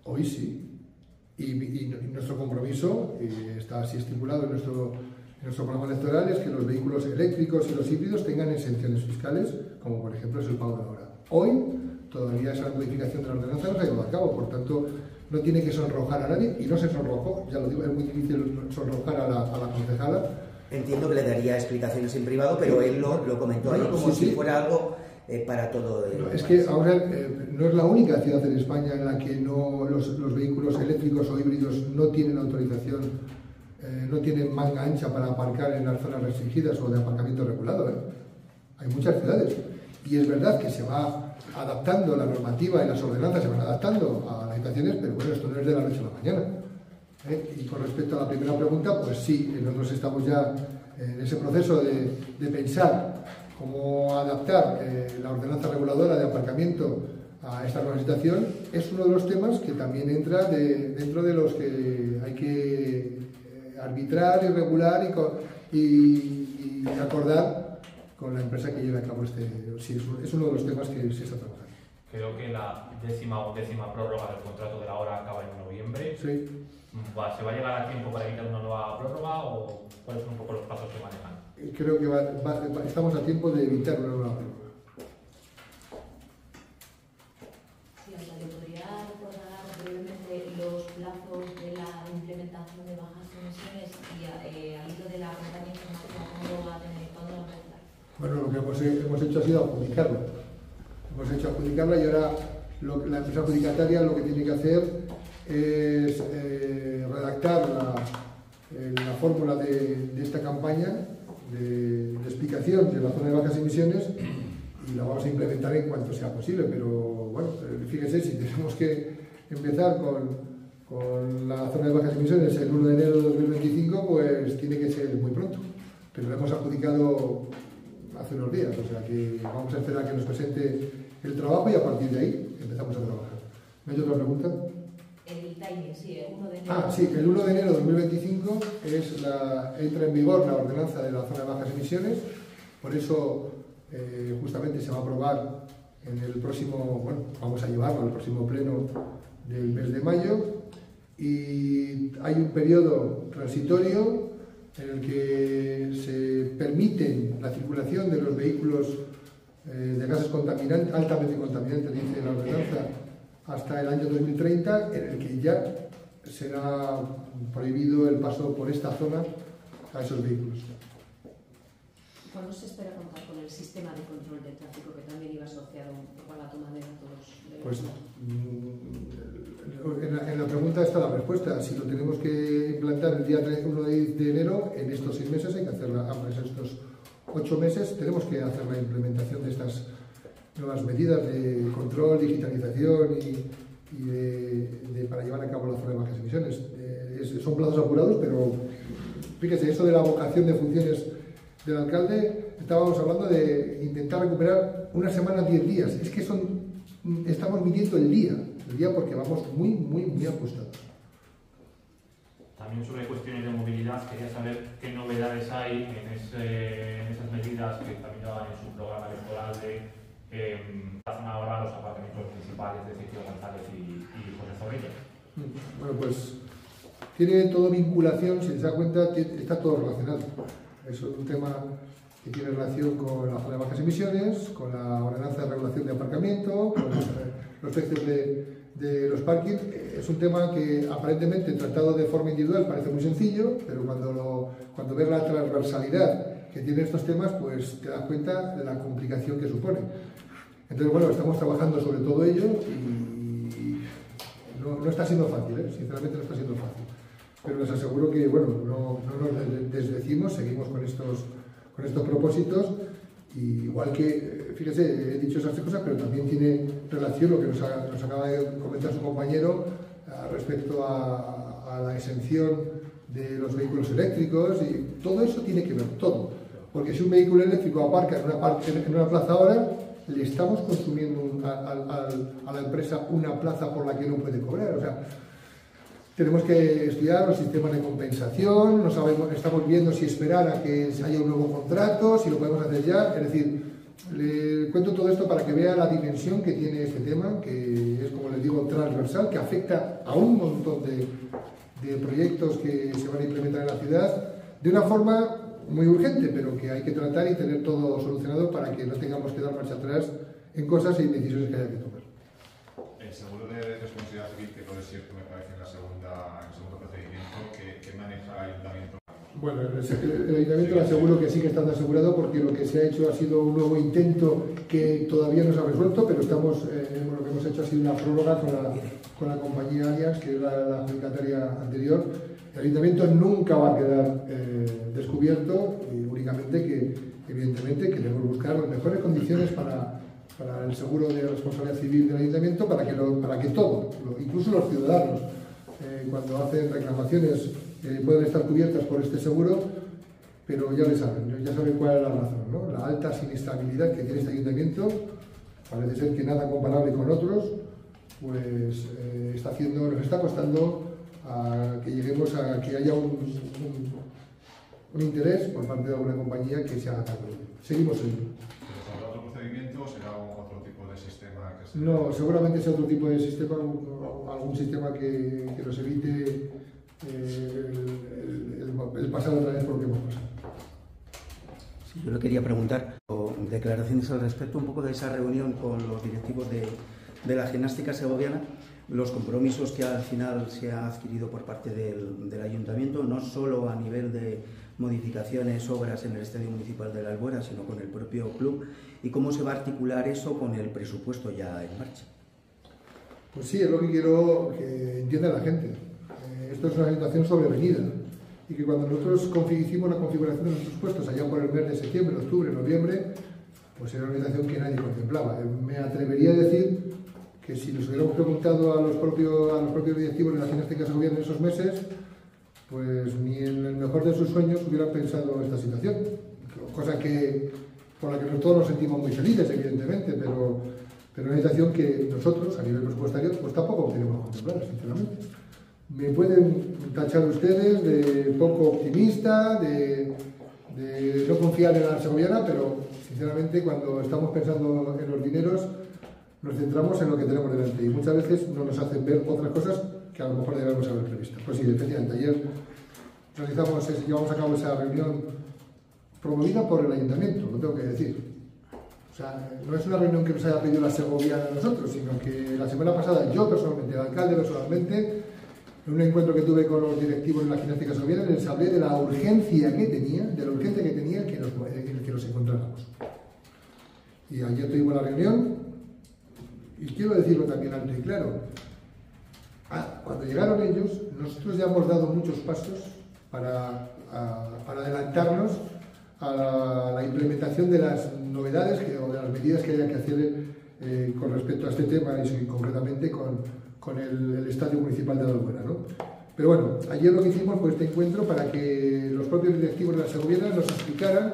Y nuestro compromiso, está así estipulado en nuestro programa electoral, es que los vehículos eléctricos y los híbridos tengan exenciones fiscales, como por ejemplo es el pago de la hora. Hoy todavía esa modificación de la ordenanza no se ha llevado a cabo, por tanto no tiene que sonrojar a nadie, y no se sonrojó, ya lo digo, es muy difícil sonrojar a la concejala. Entiendo que le daría explicaciones en privado, pero él lo comentó ahí como si fuera algo para todo el país. Es que ahora no es la única ciudad en España en la que los vehículos eléctricos o híbridos no tienen autorización, no tienen manga ancha para aparcar en las zonas restringidas o de aparcamiento regulado. Hay muchas ciudades. Y es verdad que se va adaptando la normativa y las ordenanzas se van adaptando a las situaciones, pero bueno, esto no es de la noche a la mañana. Y con respecto a la primera pregunta, pues sí, nosotros estamos ya en ese proceso de pensar cómo adaptar la ordenanza reguladora de aparcamiento a esta nueva situación. Es uno de los temas que también entra dentro de los que hay que arbitrar y regular y acordar con la empresa que lleve a cabo sí, es uno de los temas que se está trabajando. Creo que la décima prórroga del contrato de la hora acaba en noviembre. Sí. ¿Se va a llegar a tiempo para evitar una nueva prórroga o cuáles son un poco los pasos que manejan? Creo que estamos a tiempo de evitar una nueva prórroga. Sí, Antonio, ¿podría recordar brevemente los plazos de la implementación de bajas emisiones y al hilo de la campaña informativa, cuándo va a empezar? Bueno, lo que hemos hecho ha sido adjudicarlo. Y ahora la empresa adjudicataria lo que tiene que hacer es redactar la fórmula de esta campaña de explicación de la zona de bajas emisiones, y la vamos a implementar en cuanto sea posible. Pero bueno, fíjese, si tenemos que empezar con la zona de bajas emisiones el 1 de enero de 2025, pues tiene que ser muy pronto. Pero lo hemos adjudicado hace unos días, o sea que vamos a esperar a que nos presente el trabajo y a partir de ahí empezamos a trabajar. ¿Me hay otra pregunta? El timing, sí, el 1 de enero. Sí, el 1 de enero de 2025 entra en vigor la ordenanza de la zona de bajas emisiones, por eso justamente se va a aprobar en el próximo, bueno, vamos a llevarlo al próximo pleno del mes de mayo, y hay un periodo transitorio en el que se permite la circulación de los vehículos de gases contaminantes, altamente contaminantes, dice la ordenanza, hasta el año 2030, en el que ya será prohibido el paso por esta zona a esos vehículos. ¿Cuándo se espera contar con el sistema de control de tráfico que también iba asociado un poco a la toma de datos? Pues en la pregunta está la respuesta. Si lo tenemos que implantar el día 1 de enero, en estos 6 meses hay que hacerla. En estos 8 meses tenemos que hacer la implementación de estas nuevas medidas de control, digitalización y para llevar a cabo la zona de bajas emisiones. Son plazos apurados, pero fíjese, eso de la vocación de funciones del alcalde, estábamos hablando de intentar recuperar una semana, 10 días. Es que estamos midiendo el día porque vamos muy ajustados. También sobre cuestiones de movilidad, quería saber qué novedades hay en esas medidas que también daban en su programa electoral de hacen ahora los apartamentos principales de Ciclo González y José Zorrilla. Bueno, pues tiene todo vinculación, si se da cuenta, está todo relacionado. Es un tema que tiene relación con la zona de bajas emisiones, con la ordenanza de regulación de aparcamiento, con los precios de los parkings. Es un tema que aparentemente tratado de forma individual parece muy sencillo, pero cuando ves la transversalidad que tienen estos temas, pues te das cuenta de la complicación que supone. Entonces, bueno, estamos trabajando sobre todo ello y no está siendo fácil, sinceramente no está siendo fácil. Pero les aseguro que, bueno, no nos desdecimos, seguimos con estos propósitos. Y igual que, fíjese, he dicho esas tres cosas, pero también tiene relación lo que nos acaba de comentar su compañero respecto a la exención de los vehículos eléctricos, y todo eso tiene que ver, todo. Porque si un vehículo eléctrico aparca en una plaza ahora, le estamos consumiendo a la empresa una plaza por la que no puede cobrar. O sea, tenemos que estudiar los sistemas de compensación, no sabemos, estamos viendo si esperar a que haya un nuevo contrato, si lo podemos hacer ya. Es decir, le cuento todo esto para que vea la dimensión que tiene este tema, que es, como les digo, transversal, que afecta a un montón de proyectos que se van a implementar en la ciudad de una forma muy urgente, pero que hay que tratar y tener todo solucionado para que no tengamos que dar marcha atrás en cosas y decisiones que haya que tomar. El seguro de responsabilidad civil que puede ser, me parece, en el segundo procedimiento, que maneja el ayuntamiento. Bueno, el ayuntamiento le aseguro que sigue estando asegurado, porque lo que se ha hecho ha sido un nuevo intento que todavía no se ha resuelto, pero lo que hemos hecho ha sido una prórroga con la compañía Allianz, que era la adjudicataria anterior. El ayuntamiento nunca va a quedar descubierto, y únicamente que, evidentemente, queremos buscar las mejores condiciones para el seguro de responsabilidad civil del ayuntamiento, para que todo, incluso los ciudadanos, cuando hacen reclamaciones, pueden estar cubiertas por este seguro, pero ya saben cuál es la razón, ¿no? La alta siniestrabilidad que tiene este ayuntamiento, parece ser que nada comparable con otros, pues nos está costando a que lleguemos a que haya un interés por parte de alguna compañía que se haga cargo. Seguimos en ello. ¿Será otro procedimiento o será otro tipo de sistema? No, seguramente sea otro tipo de sistema, algún sistema que nos evite el pasar otra vez por lo que hemos pasado. Sí, yo le quería preguntar, declaraciones al respecto un poco de esa reunión con los directivos de la gimnástica segoviana, los compromisos que al final se ha adquirido por parte del ayuntamiento, no solo a nivel de modificaciones, obras en el Estadio Municipal de la Albuera, sino con el propio club, y cómo se va a articular eso con el presupuesto ya en marcha. Pues sí, es lo que quiero que entienda la gente. Esto es una situación sobrevenida, y que cuando nosotros hicimos la configuración de los presupuestos allá por el mes de septiembre, octubre, noviembre, pues era una situación que nadie contemplaba. Me atrevería a decir que si nos hubiéramos preguntado a los propios directivos de la gimnástica segoviana en esos meses, pues ni en el mejor de sus sueños hubieran pensado esta situación, cosa por la que todos nos sentimos muy felices, evidentemente, pero una situación que nosotros, a nivel presupuestario, pues tampoco queremos contemplar, sinceramente. Me pueden tachar ustedes de poco optimista, de no confiar en la segoviana, pero sinceramente cuando estamos pensando en los dineros nos centramos en lo que tenemos delante, y muchas veces no nos hacen ver otras cosas que a lo mejor debemos haber previsto. Pues sí, efectivamente, ayer llevamos a cabo esa reunión promovida por el ayuntamiento, lo tengo que decir. O sea, no es una reunión que nos haya pedido la segoviana a nosotros, sino que la semana pasada yo personalmente, el alcalde personalmente, En un encuentro que tuve con los directivos de la gimnástica segoviana les hablé de la urgencia que tenía, el que nos encontráramos. Y ayer tuvimos la reunión, y quiero decirlo también alto y claro, cuando llegaron ellos, nosotros ya hemos dado muchos pasos para adelantarnos a la implementación de las novedades o de las medidas que haya que hacer con respecto a este tema y concretamente con el Estadio Municipal de Albuera, ¿no? Pero bueno, ayer lo que hicimos fue este encuentro para que los propios directivos de la segoviana nos explicaran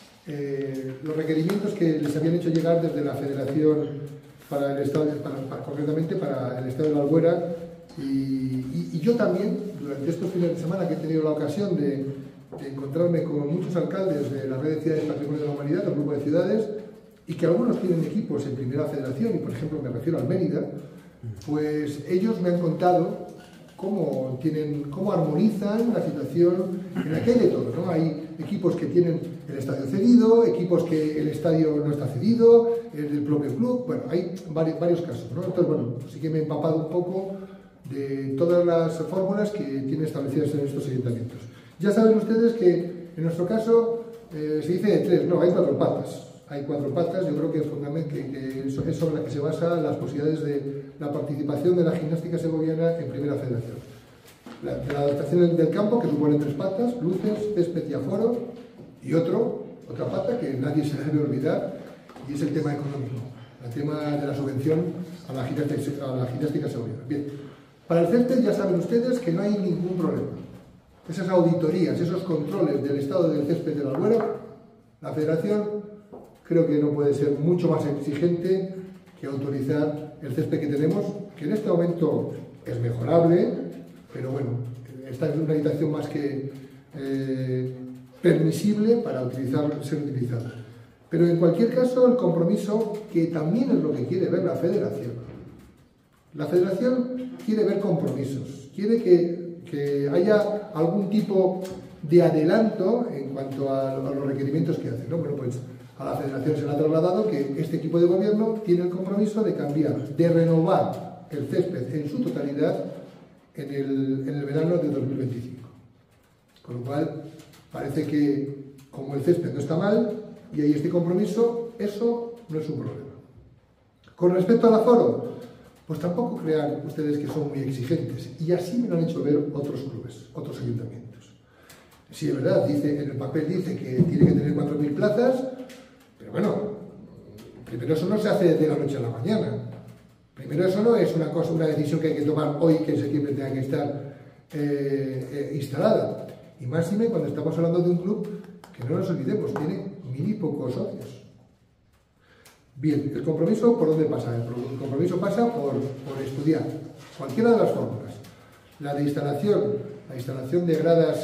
los requerimientos que les habían hecho llegar desde la Federación para el Estadio, concretamente para el Estadio de Albuera. Y yo también, durante estos fines de semana que he tenido la ocasión de encontrarme con muchos alcaldes de la Red de Ciudades Patrimonio de la Humanidad, el grupo de ciudades, y que algunos tienen equipos en Primera Federación, y por ejemplo me refiero al Mérida, pues ellos me han contado cómo armonizan la situación, en la que hay de todo, ¿no? Hay equipos que tienen el estadio cedido, equipos que el estadio no está cedido, el del propio club, bueno, hay varios casos, ¿no? Entonces, bueno, sí que me he empapado un poco de todas las fórmulas que tienen establecidas en estos ayuntamientos. Ya saben ustedes que en nuestro caso se dice de tres, no, hay cuatro patas. Hay cuatro patas, yo creo que es sobre las que se basan las posibilidades de la participación de la gimnástica segoviana en Primera Federación. La adaptación del campo, que supone tres patas, luces, césped y aforo, y otra pata que nadie se debe olvidar, y es el tema económico, el tema de la subvención a la gimnástica segoviana. Bien, para el césped ya saben ustedes que no hay ningún problema. Esas auditorías, esos controles del estado del césped de la Albuera, la Federación creo que no puede ser mucho más exigente que autorizar el césped que tenemos, que en este momento es mejorable, pero bueno, está en una situación más que permisible para ser utilizado. Pero en cualquier caso, el compromiso, que también es lo que quiere ver la Federación. La Federación quiere ver compromisos, quiere que haya algún tipo de adelanto en cuanto a los requerimientos que hacen, ¿no? Bueno, pues a la Federación se le ha trasladado que este equipo de gobierno tiene el compromiso de cambiar, de renovar el césped en su totalidad en el verano de 2025. Con lo cual, parece que como el césped no está mal y hay este compromiso, eso no es un problema. Con respecto al aforo, pues tampoco crean ustedes que son muy exigentes, y así me lo han hecho ver otros clubes, otros ayuntamientos. Sí, es verdad, en el papel dice que tiene que tener 4.000 plazas, pero bueno, primero eso no se hace de la noche a la mañana. Primero eso no es una decisión que hay que tomar hoy, que en septiembre tenga que estar instalada. Y máxime cuando estamos hablando de un club que no nos olvidemos, tiene 1.000 y pocos socios. Bien, ¿el compromiso por dónde pasa? El compromiso pasa por estudiar cualquiera de las fórmulas. La instalación de gradas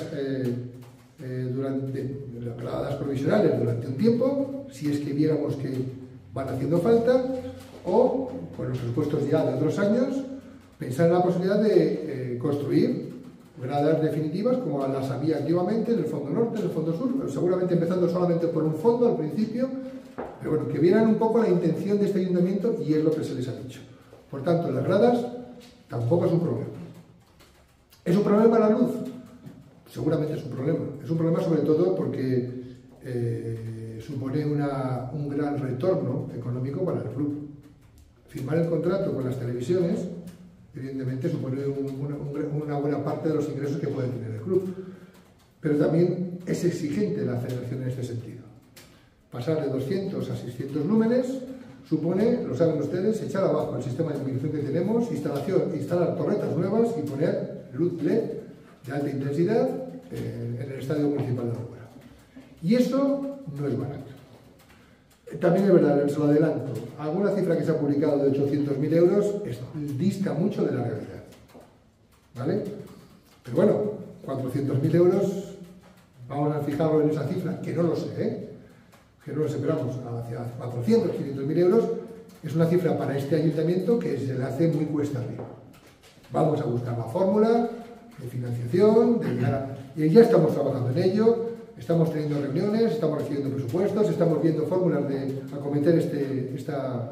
gradas provisionales durante un tiempo, si es que viéramos que van haciendo falta, o con los presupuestos ya de otros años, pensar en la posibilidad de construir gradas definitivas como las había antiguamente en el fondo norte, en el fondo sur, pero seguramente empezando solamente por un fondo al principio, pero bueno, que vieran un poco la intención de este ayuntamiento, y es lo que se les ha dicho. Por tanto, las gradas tampoco es un problema. ¿Es un problema la luz? Seguramente es un problema. Es un problema sobre todo porque supone un gran retorno económico para el club. Firmar el contrato con las televisiones, evidentemente, supone una buena parte de los ingresos que puede tener el club. Pero también es exigente la Federación en este sentido. Pasar de 200 a 600 lúmenes supone, lo saben ustedes, echar abajo el sistema de iluminación que tenemos, instalar torretas nuevas y poner luz LED de alta intensidad en el Estadio Municipal de Albuera. Y eso no es barato. También es verdad, se lo adelanto, alguna cifra que se ha publicado de 800.000 euros dista mucho de la realidad. ¿Vale? Pero bueno, 400.000 euros, vamos a fijarlo en esa cifra, que no lo sé, que no nos esperamos hacia 400, 500.000 euros, es una cifra para este ayuntamiento que se le hace muy cuesta arriba. Vamos a buscar la fórmula de financiación, y ya estamos trabajando en ello, estamos teniendo reuniones, estamos recibiendo presupuestos, estamos viendo fórmulas de acometer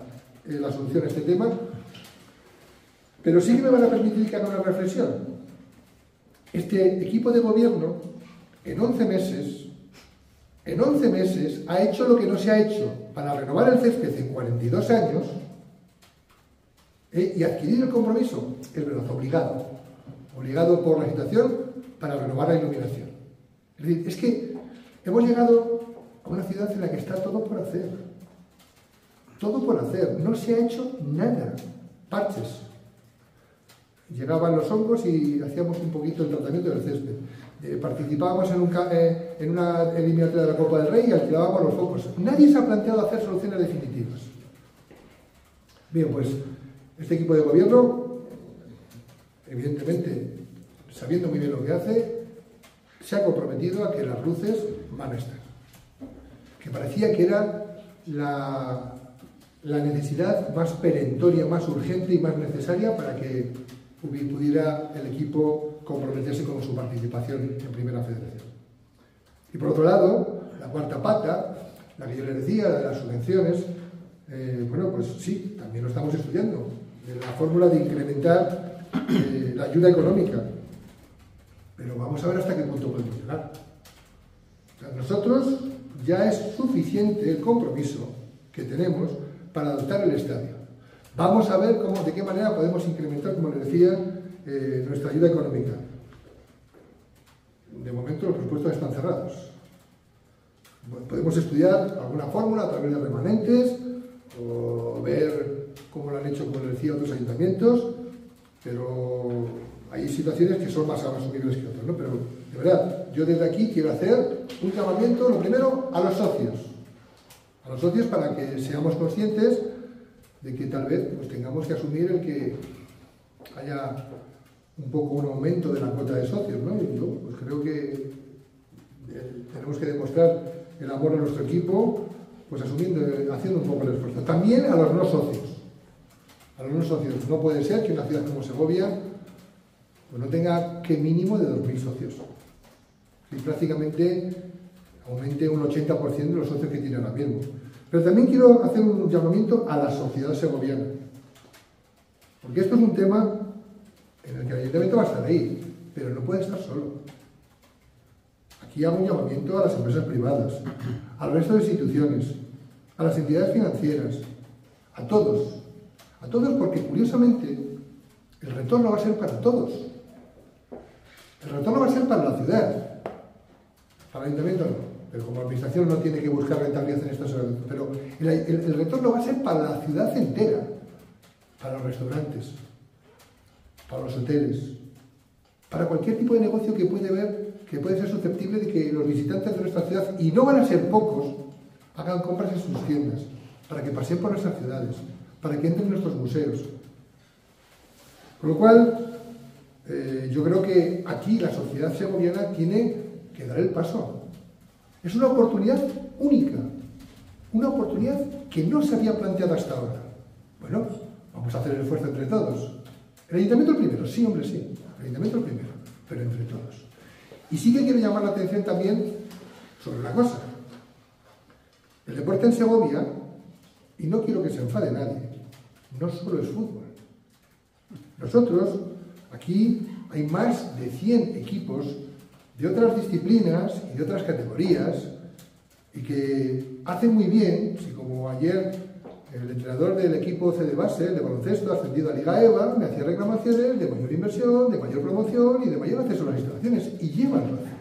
la solución a este tema, pero sí que me van a permitir que haga una reflexión. Este equipo de gobierno, en 11 meses, ha hecho lo que no se ha hecho para renovar el césped en 42 años y adquirir el compromiso, es verdad, obligado por la situación para renovar la iluminación. Es decir, es que hemos llegado a una ciudad en la que está todo por hacer. Todo por hacer. No se ha hecho nada. Parches. Llegaban los hongos y hacíamos un poquito el tratamiento del césped. Participábamos en una eliminatoria de la Copa del Rey y alquilábamos los focos. Nadie se ha planteado hacer soluciones definitivas. Bien, pues este equipo de gobierno, evidentemente, sabiendo muy bien lo que hace, se ha comprometido a que las luces van a estar. Que parecía que era la necesidad más perentoria, más urgente y más necesaria para que pudiera el equipo comprometerse con su participación en Primera Federación. Y por otro lado, la cuarta pata, la que yo les decía, de las subvenciones, bueno, pues sí, también lo estamos estudiando, la fórmula de incrementar la ayuda económica. Pero vamos a ver hasta qué punto podemos llegar. O sea, nosotros ya es suficiente el compromiso que tenemos para adoptar el estadio. Vamos a ver de qué manera podemos incrementar, como les decía, nuestra ayuda económica. De momento los presupuestos están cerrados. Bueno, podemos estudiar alguna fórmula a través de remanentes o ver cómo lo han hecho, como les decía, otros ayuntamientos, pero hay situaciones que son más asumibles que otras, ¿no? Pero, de verdad, yo desde aquí quiero hacer un llamamiento, lo primero, a los socios para que seamos conscientes de que tal vez pues, tengamos que asumir el que haya un poco un aumento de la cuota de socios, ¿no? Y yo pues, creo que tenemos que demostrar el amor a nuestro equipo, pues haciendo un poco el esfuerzo. También a los no socios. A los no socios. No puede ser que una ciudad como Segovia pues, no tenga que mínimo de 2.000 socios. Y prácticamente aumente un 80% de los socios que tiene ahora mismo. Pero también quiero hacer un llamamiento a la sociedad segoviana. Porque esto es un tema en el que el ayuntamiento va a estar ahí, pero no puede estar solo. Aquí hago un llamamiento a las empresas privadas, al resto de instituciones, a las entidades financieras, a todos porque curiosamente el retorno va a ser para todos. El retorno va a ser para la ciudad, para el ayuntamiento no. Pero como administración no tiene que buscar rentabilidad en estos eventos. Pero el retorno va a ser para la ciudad entera, para los restaurantes, para los hoteles, para cualquier tipo de negocio que puede ser susceptible de que los visitantes de nuestra ciudad, y no van a ser pocos, hagan compras en sus tiendas, para que pasen por nuestras ciudades, para que entren en nuestros museos. Con lo cual, yo creo que aquí la sociedad segoviana tiene que dar el paso. Es una oportunidad única, una oportunidad que no se había planteado hasta ahora. Bueno, vamos a hacer el esfuerzo entre todos. El ayuntamiento el primero, sí, hombre, sí. El ayuntamiento el primero, pero entre todos. Y sí que quiero llamar la atención también sobre una cosa. El deporte en Segovia, y no quiero que se enfade nadie, no solo es fútbol. Nosotros, aquí hay más de 100 equipos de otras disciplinas y de otras categorías y que hacen muy bien, si como ayer el entrenador del equipo C de base, de baloncesto, ascendido a Liga EVA, me hacía reclamaciones de mayor inversión, de mayor promoción y de mayor acceso a las instalaciones, y llevan razón.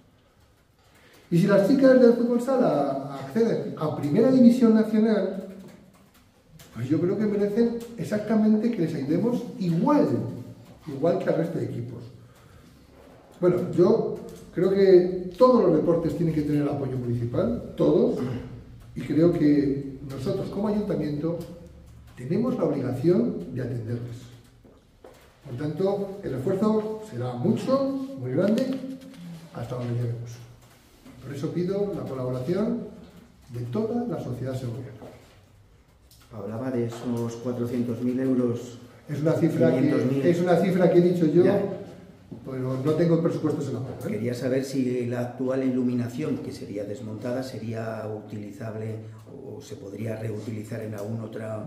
Y si las chicas del fútbol sala acceden a Primera División Nacional, pues yo creo que merecen exactamente que les ayudemos igual que al resto de equipos. Bueno, yo creo que todos los deportes tienen que tener apoyo municipal, todos, y creo que nosotros como ayuntamiento tenemos la obligación de atenderles. Por tanto, el esfuerzo será mucho, muy grande, hasta donde lleguemos. Por eso pido la colaboración de toda la sociedad segoviana. Hablaba de esos 400.000 euros. Es una cifra que he dicho yo, ya, pero no tengo presupuestos en la mano. Quería saber si la actual iluminación, que sería desmontada, sería utilizable o se podría reutilizar en alguna otra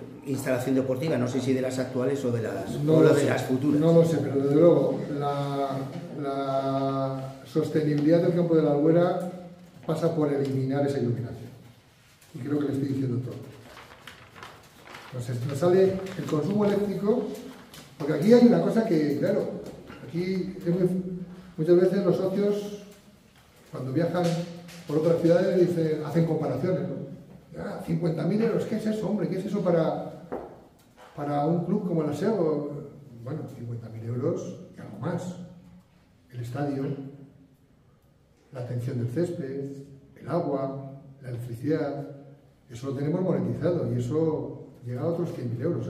instalación deportiva. No sé si de las actuales o de las futuras. No lo sé, pero desde luego sostenibilidad del campo de la Albuera pasa por eliminar esa iluminación. Y creo que le estoy diciendo todo. Entonces, nos sale el consumo eléctrico, porque aquí hay una cosa que, claro, aquí muchas veces los socios, cuando viajan por otras ciudades, hacen comparaciones, ¿no? 50.000 euros, ¿qué es eso, hombre? ¿Qué es eso para un club como el SEO? Bueno, 50.000 euros y algo más. El estadio, la atención del césped, el agua, la electricidad, eso lo tenemos monetizado y eso llega a otros 100.000 euros.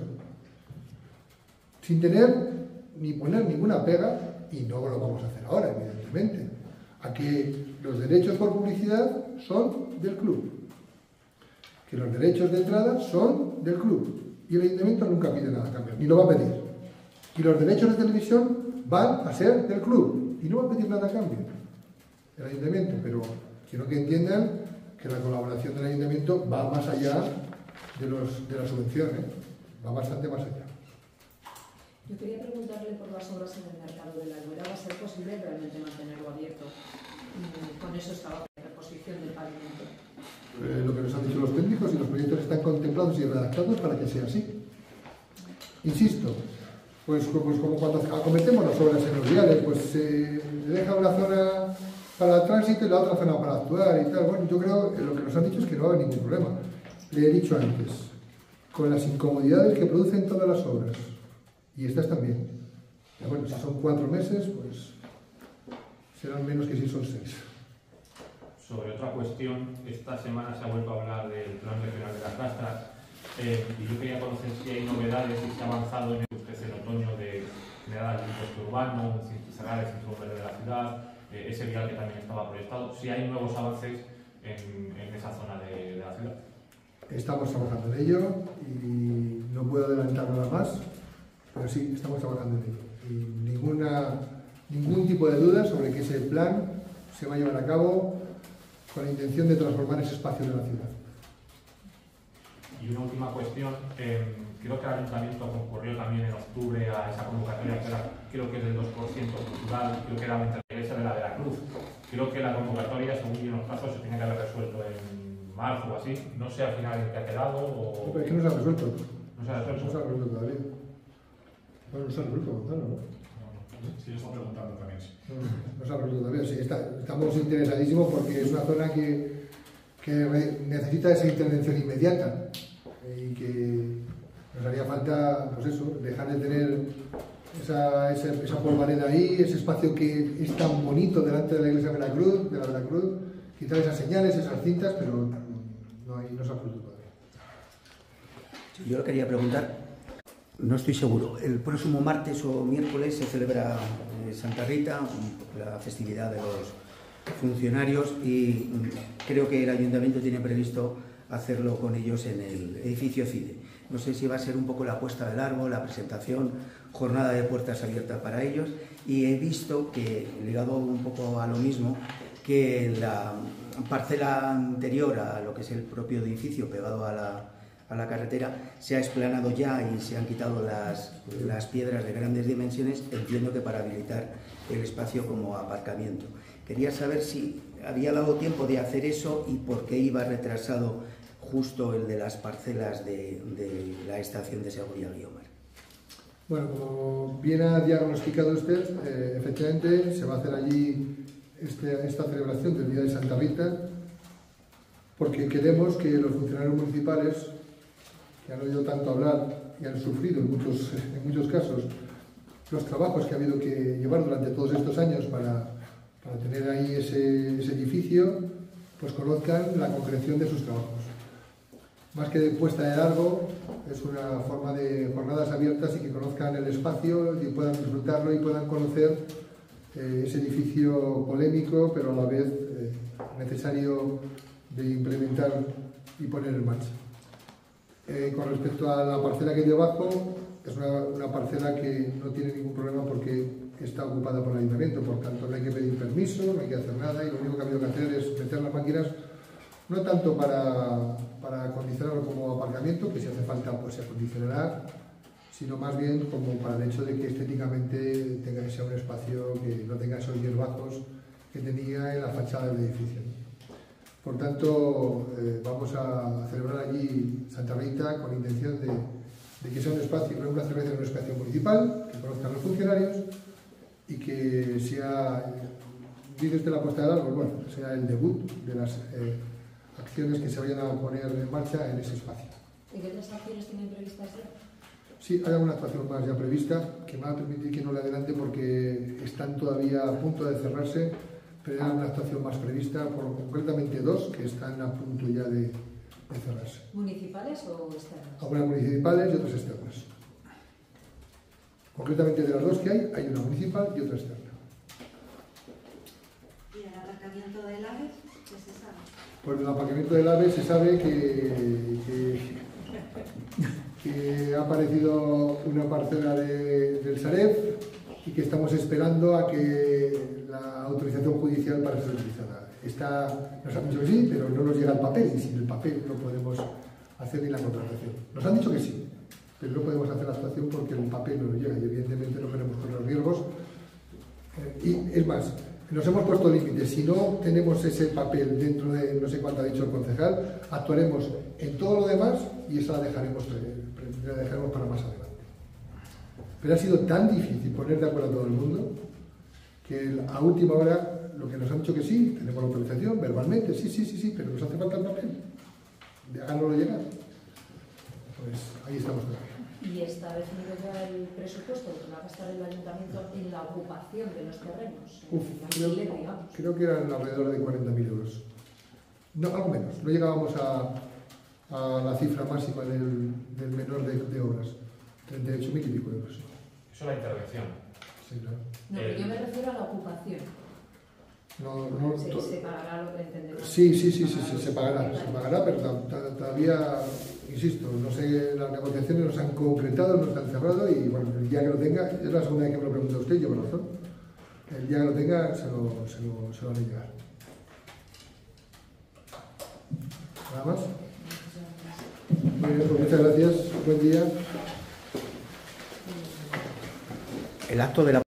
Sin tener ni poner ninguna pega, y no lo vamos a hacer ahora, evidentemente, a que los derechos por publicidad son del club, que los derechos de entrada son del club, y el ayuntamiento nunca pide nada a cambio, ni lo va a pedir. Y los derechos de televisión van a ser del club, y no va a pedir nada a cambio el ayuntamiento, pero quiero que entiendan que la colaboración del ayuntamiento va más allá de la subvención, va bastante más allá. Yo quería preguntarle por las obras en el mercado de la Albuera. ¿Va a ser posible realmente mantenerlo abierto con esos trabajos de reposición del pavimento? Lo que nos han dicho los técnicos, y los proyectos están contemplados y redactados para que sea así. Insisto, pues como cuando acometemos las obras en los viales, pues se deja una zona para el tránsito y la otra zona para actuar y tal. Bueno, yo creo que lo que nos han dicho es que no va a haber ningún problema. Le he dicho antes, con las incomodidades que producen todas las obras, y estas también. Ya bueno, si son 4 meses, pues serán menos que si son 6. Sobre otra cuestión, esta semana se ha vuelto a hablar del Plan Regional de las Rastras, y yo quería conocer si hay novedades y si ha avanzado en el otoño de generar el impuesto urbano, cerrar el centro verde de la ciudad, ese vial que también estaba proyectado, si hay nuevos avances en esa zona de la ciudad. Estamos trabajando en ello y no puedo adelantar nada más, pero sí, estamos trabajando en ello. Y ningún tipo de duda sobre que ese plan se va a llevar a cabo con la intención de transformar ese espacio de la ciudad. Y una última cuestión, creo que el Ayuntamiento concurrió también en octubre a esa convocatoria, que creo que es del 2% cultural, creo que era entre la iglesia de la Veracruz. Creo que la convocatoria, según yo en los plazos, se tenía que haber resuelto en marzo o así. No sé al final en qué ha quedado o... No, pero es que no se ha resuelto. No se ha resuelto. No se ha resuelto todavía. Bueno, no se ha resuelto, Gonzalo, ¿no? Sí, yo estaba preguntando también. No se ha resuelto todavía. Sí, estamos interesadísimos porque es una zona que necesita esa intervención inmediata y que nos haría falta, pues eso, dejar de tener esa polvareda ahí, ese espacio que es tan bonito delante de la iglesia de la Veracruz, quitar esas señales, esas cintas, pero no se ha resuelto todavía. Yo le quería preguntar, no estoy seguro, el próximo martes o miércoles se celebra Santa Rita, la festividad de los funcionarios, y creo que el ayuntamiento tiene previsto hacerlo con ellos en el edificio CIDE. No sé si va a ser un poco la puesta del árbol, la presentación, jornada de puertas abiertas para ellos, y he visto que, ligado un poco a lo mismo, que la parcela anterior a lo que es el propio edificio pegado a la carretera se ha explanado ya y se han quitado las piedras de grandes dimensiones, entiendo que para habilitar el espacio como aparcamiento. Quería saber si había dado tiempo de hacer eso y por qué iba retrasado justo el de las parcelas de la estación de Segovia Guiomar. Bueno, como bien ha diagnosticado usted, efectivamente se va a hacer allí esta celebración del Día de Santa Rita, porque queremos que los funcionarios municipales, que han oído tanto hablar y han sufrido en muchos casos los trabajos que ha habido que llevar durante todos estos años para tener ahí ese edificio, pues conozcan la concreción de sus trabajos. Más que de puesta de largo, es una forma de jornadas abiertas y que conozcan el espacio y puedan disfrutarlo y puedan conocer ese edificio polémico, pero a la vez necesario de implementar y poner en marcha. Con respecto a la parcela que hay debajo, es una parcela que no tiene ningún problema porque está ocupada por el ayuntamiento, por tanto no hay que pedir permiso, no hay que hacer nada y lo único que ha habido que hacer es meter las máquinas, no tanto para acondicionarlo como aparcamiento, que si hace falta pues se acondicionará, sino más bien como para el hecho de que estéticamente tenga que ser un espacio que no tenga esos hierbajos que tenía en la fachada del edificio. Por tanto, vamos a celebrar allí Santa Rita con intención de que sea un espacio, una cerveza en un espacio municipal, que conozcan los funcionarios y que sea, dice usted la puesta de árbol, bueno, sea el debut de las acciones que se vayan a poner en marcha en ese espacio. ¿Y qué otras acciones tienen previstas ya? Sí, hay alguna actuación más ya prevista que me va a permitir que no le adelante porque están todavía a punto de cerrarse, pero hay una actuación más prevista, concretamente 2 que están a punto ya de cerrarse. ¿Municipales o externas? Algunas municipales y otras externas. Concretamente de las 2 que hay una municipal y otra externa. ¿Y el aparcamiento del AVE? ¿Qué se sabe? Pues el aparcamiento del AVE se sabe que ha aparecido una parcela del Sareb y que estamos esperando a que la autorización judicial para ser utilizada. Nos han dicho que sí, pero no nos llega el papel y sin el papel no podemos hacer ni la contratación. Nos han dicho que sí, pero no podemos hacer la actuación porque el papel no nos llega y evidentemente no queremos correr riesgos. Y es más, nos hemos puesto límites. Si no tenemos ese papel dentro de no sé cuánto ha dicho el concejal, actuaremos en todo lo demás y esa la dejaremos para más adelante. Pero ha sido tan difícil poner de acuerdo a todo el mundo que a última hora lo que nos han dicho que sí, tenemos la autorización verbalmente, sí, pero nos hace falta el papel. Háganoslo llegar. Pues ahí estamos todavía. ¿Y está definido ya el presupuesto que va a gastar el ayuntamiento en la ocupación de los terrenos? Creo que eran alrededor de 40.000 euros. No, algo menos. No llegábamos a la cifra máxima del menor de obras. 38.000 y pico euros. Eso es la intervención. Sí, claro. No, yo me refiero a la ocupación. Se pagará lo que entendemos. Sí, se pagará, pero todavía, insisto, no sé, las negociaciones no se han concretado, no se han cerrado y bueno, el día que lo tenga, es la segunda vez que me lo pregunta usted, lleva razón, el día que lo tenga se lo van a llegar. ¿Nada más? Muy bien, pues muchas gracias, buen día. El acto de la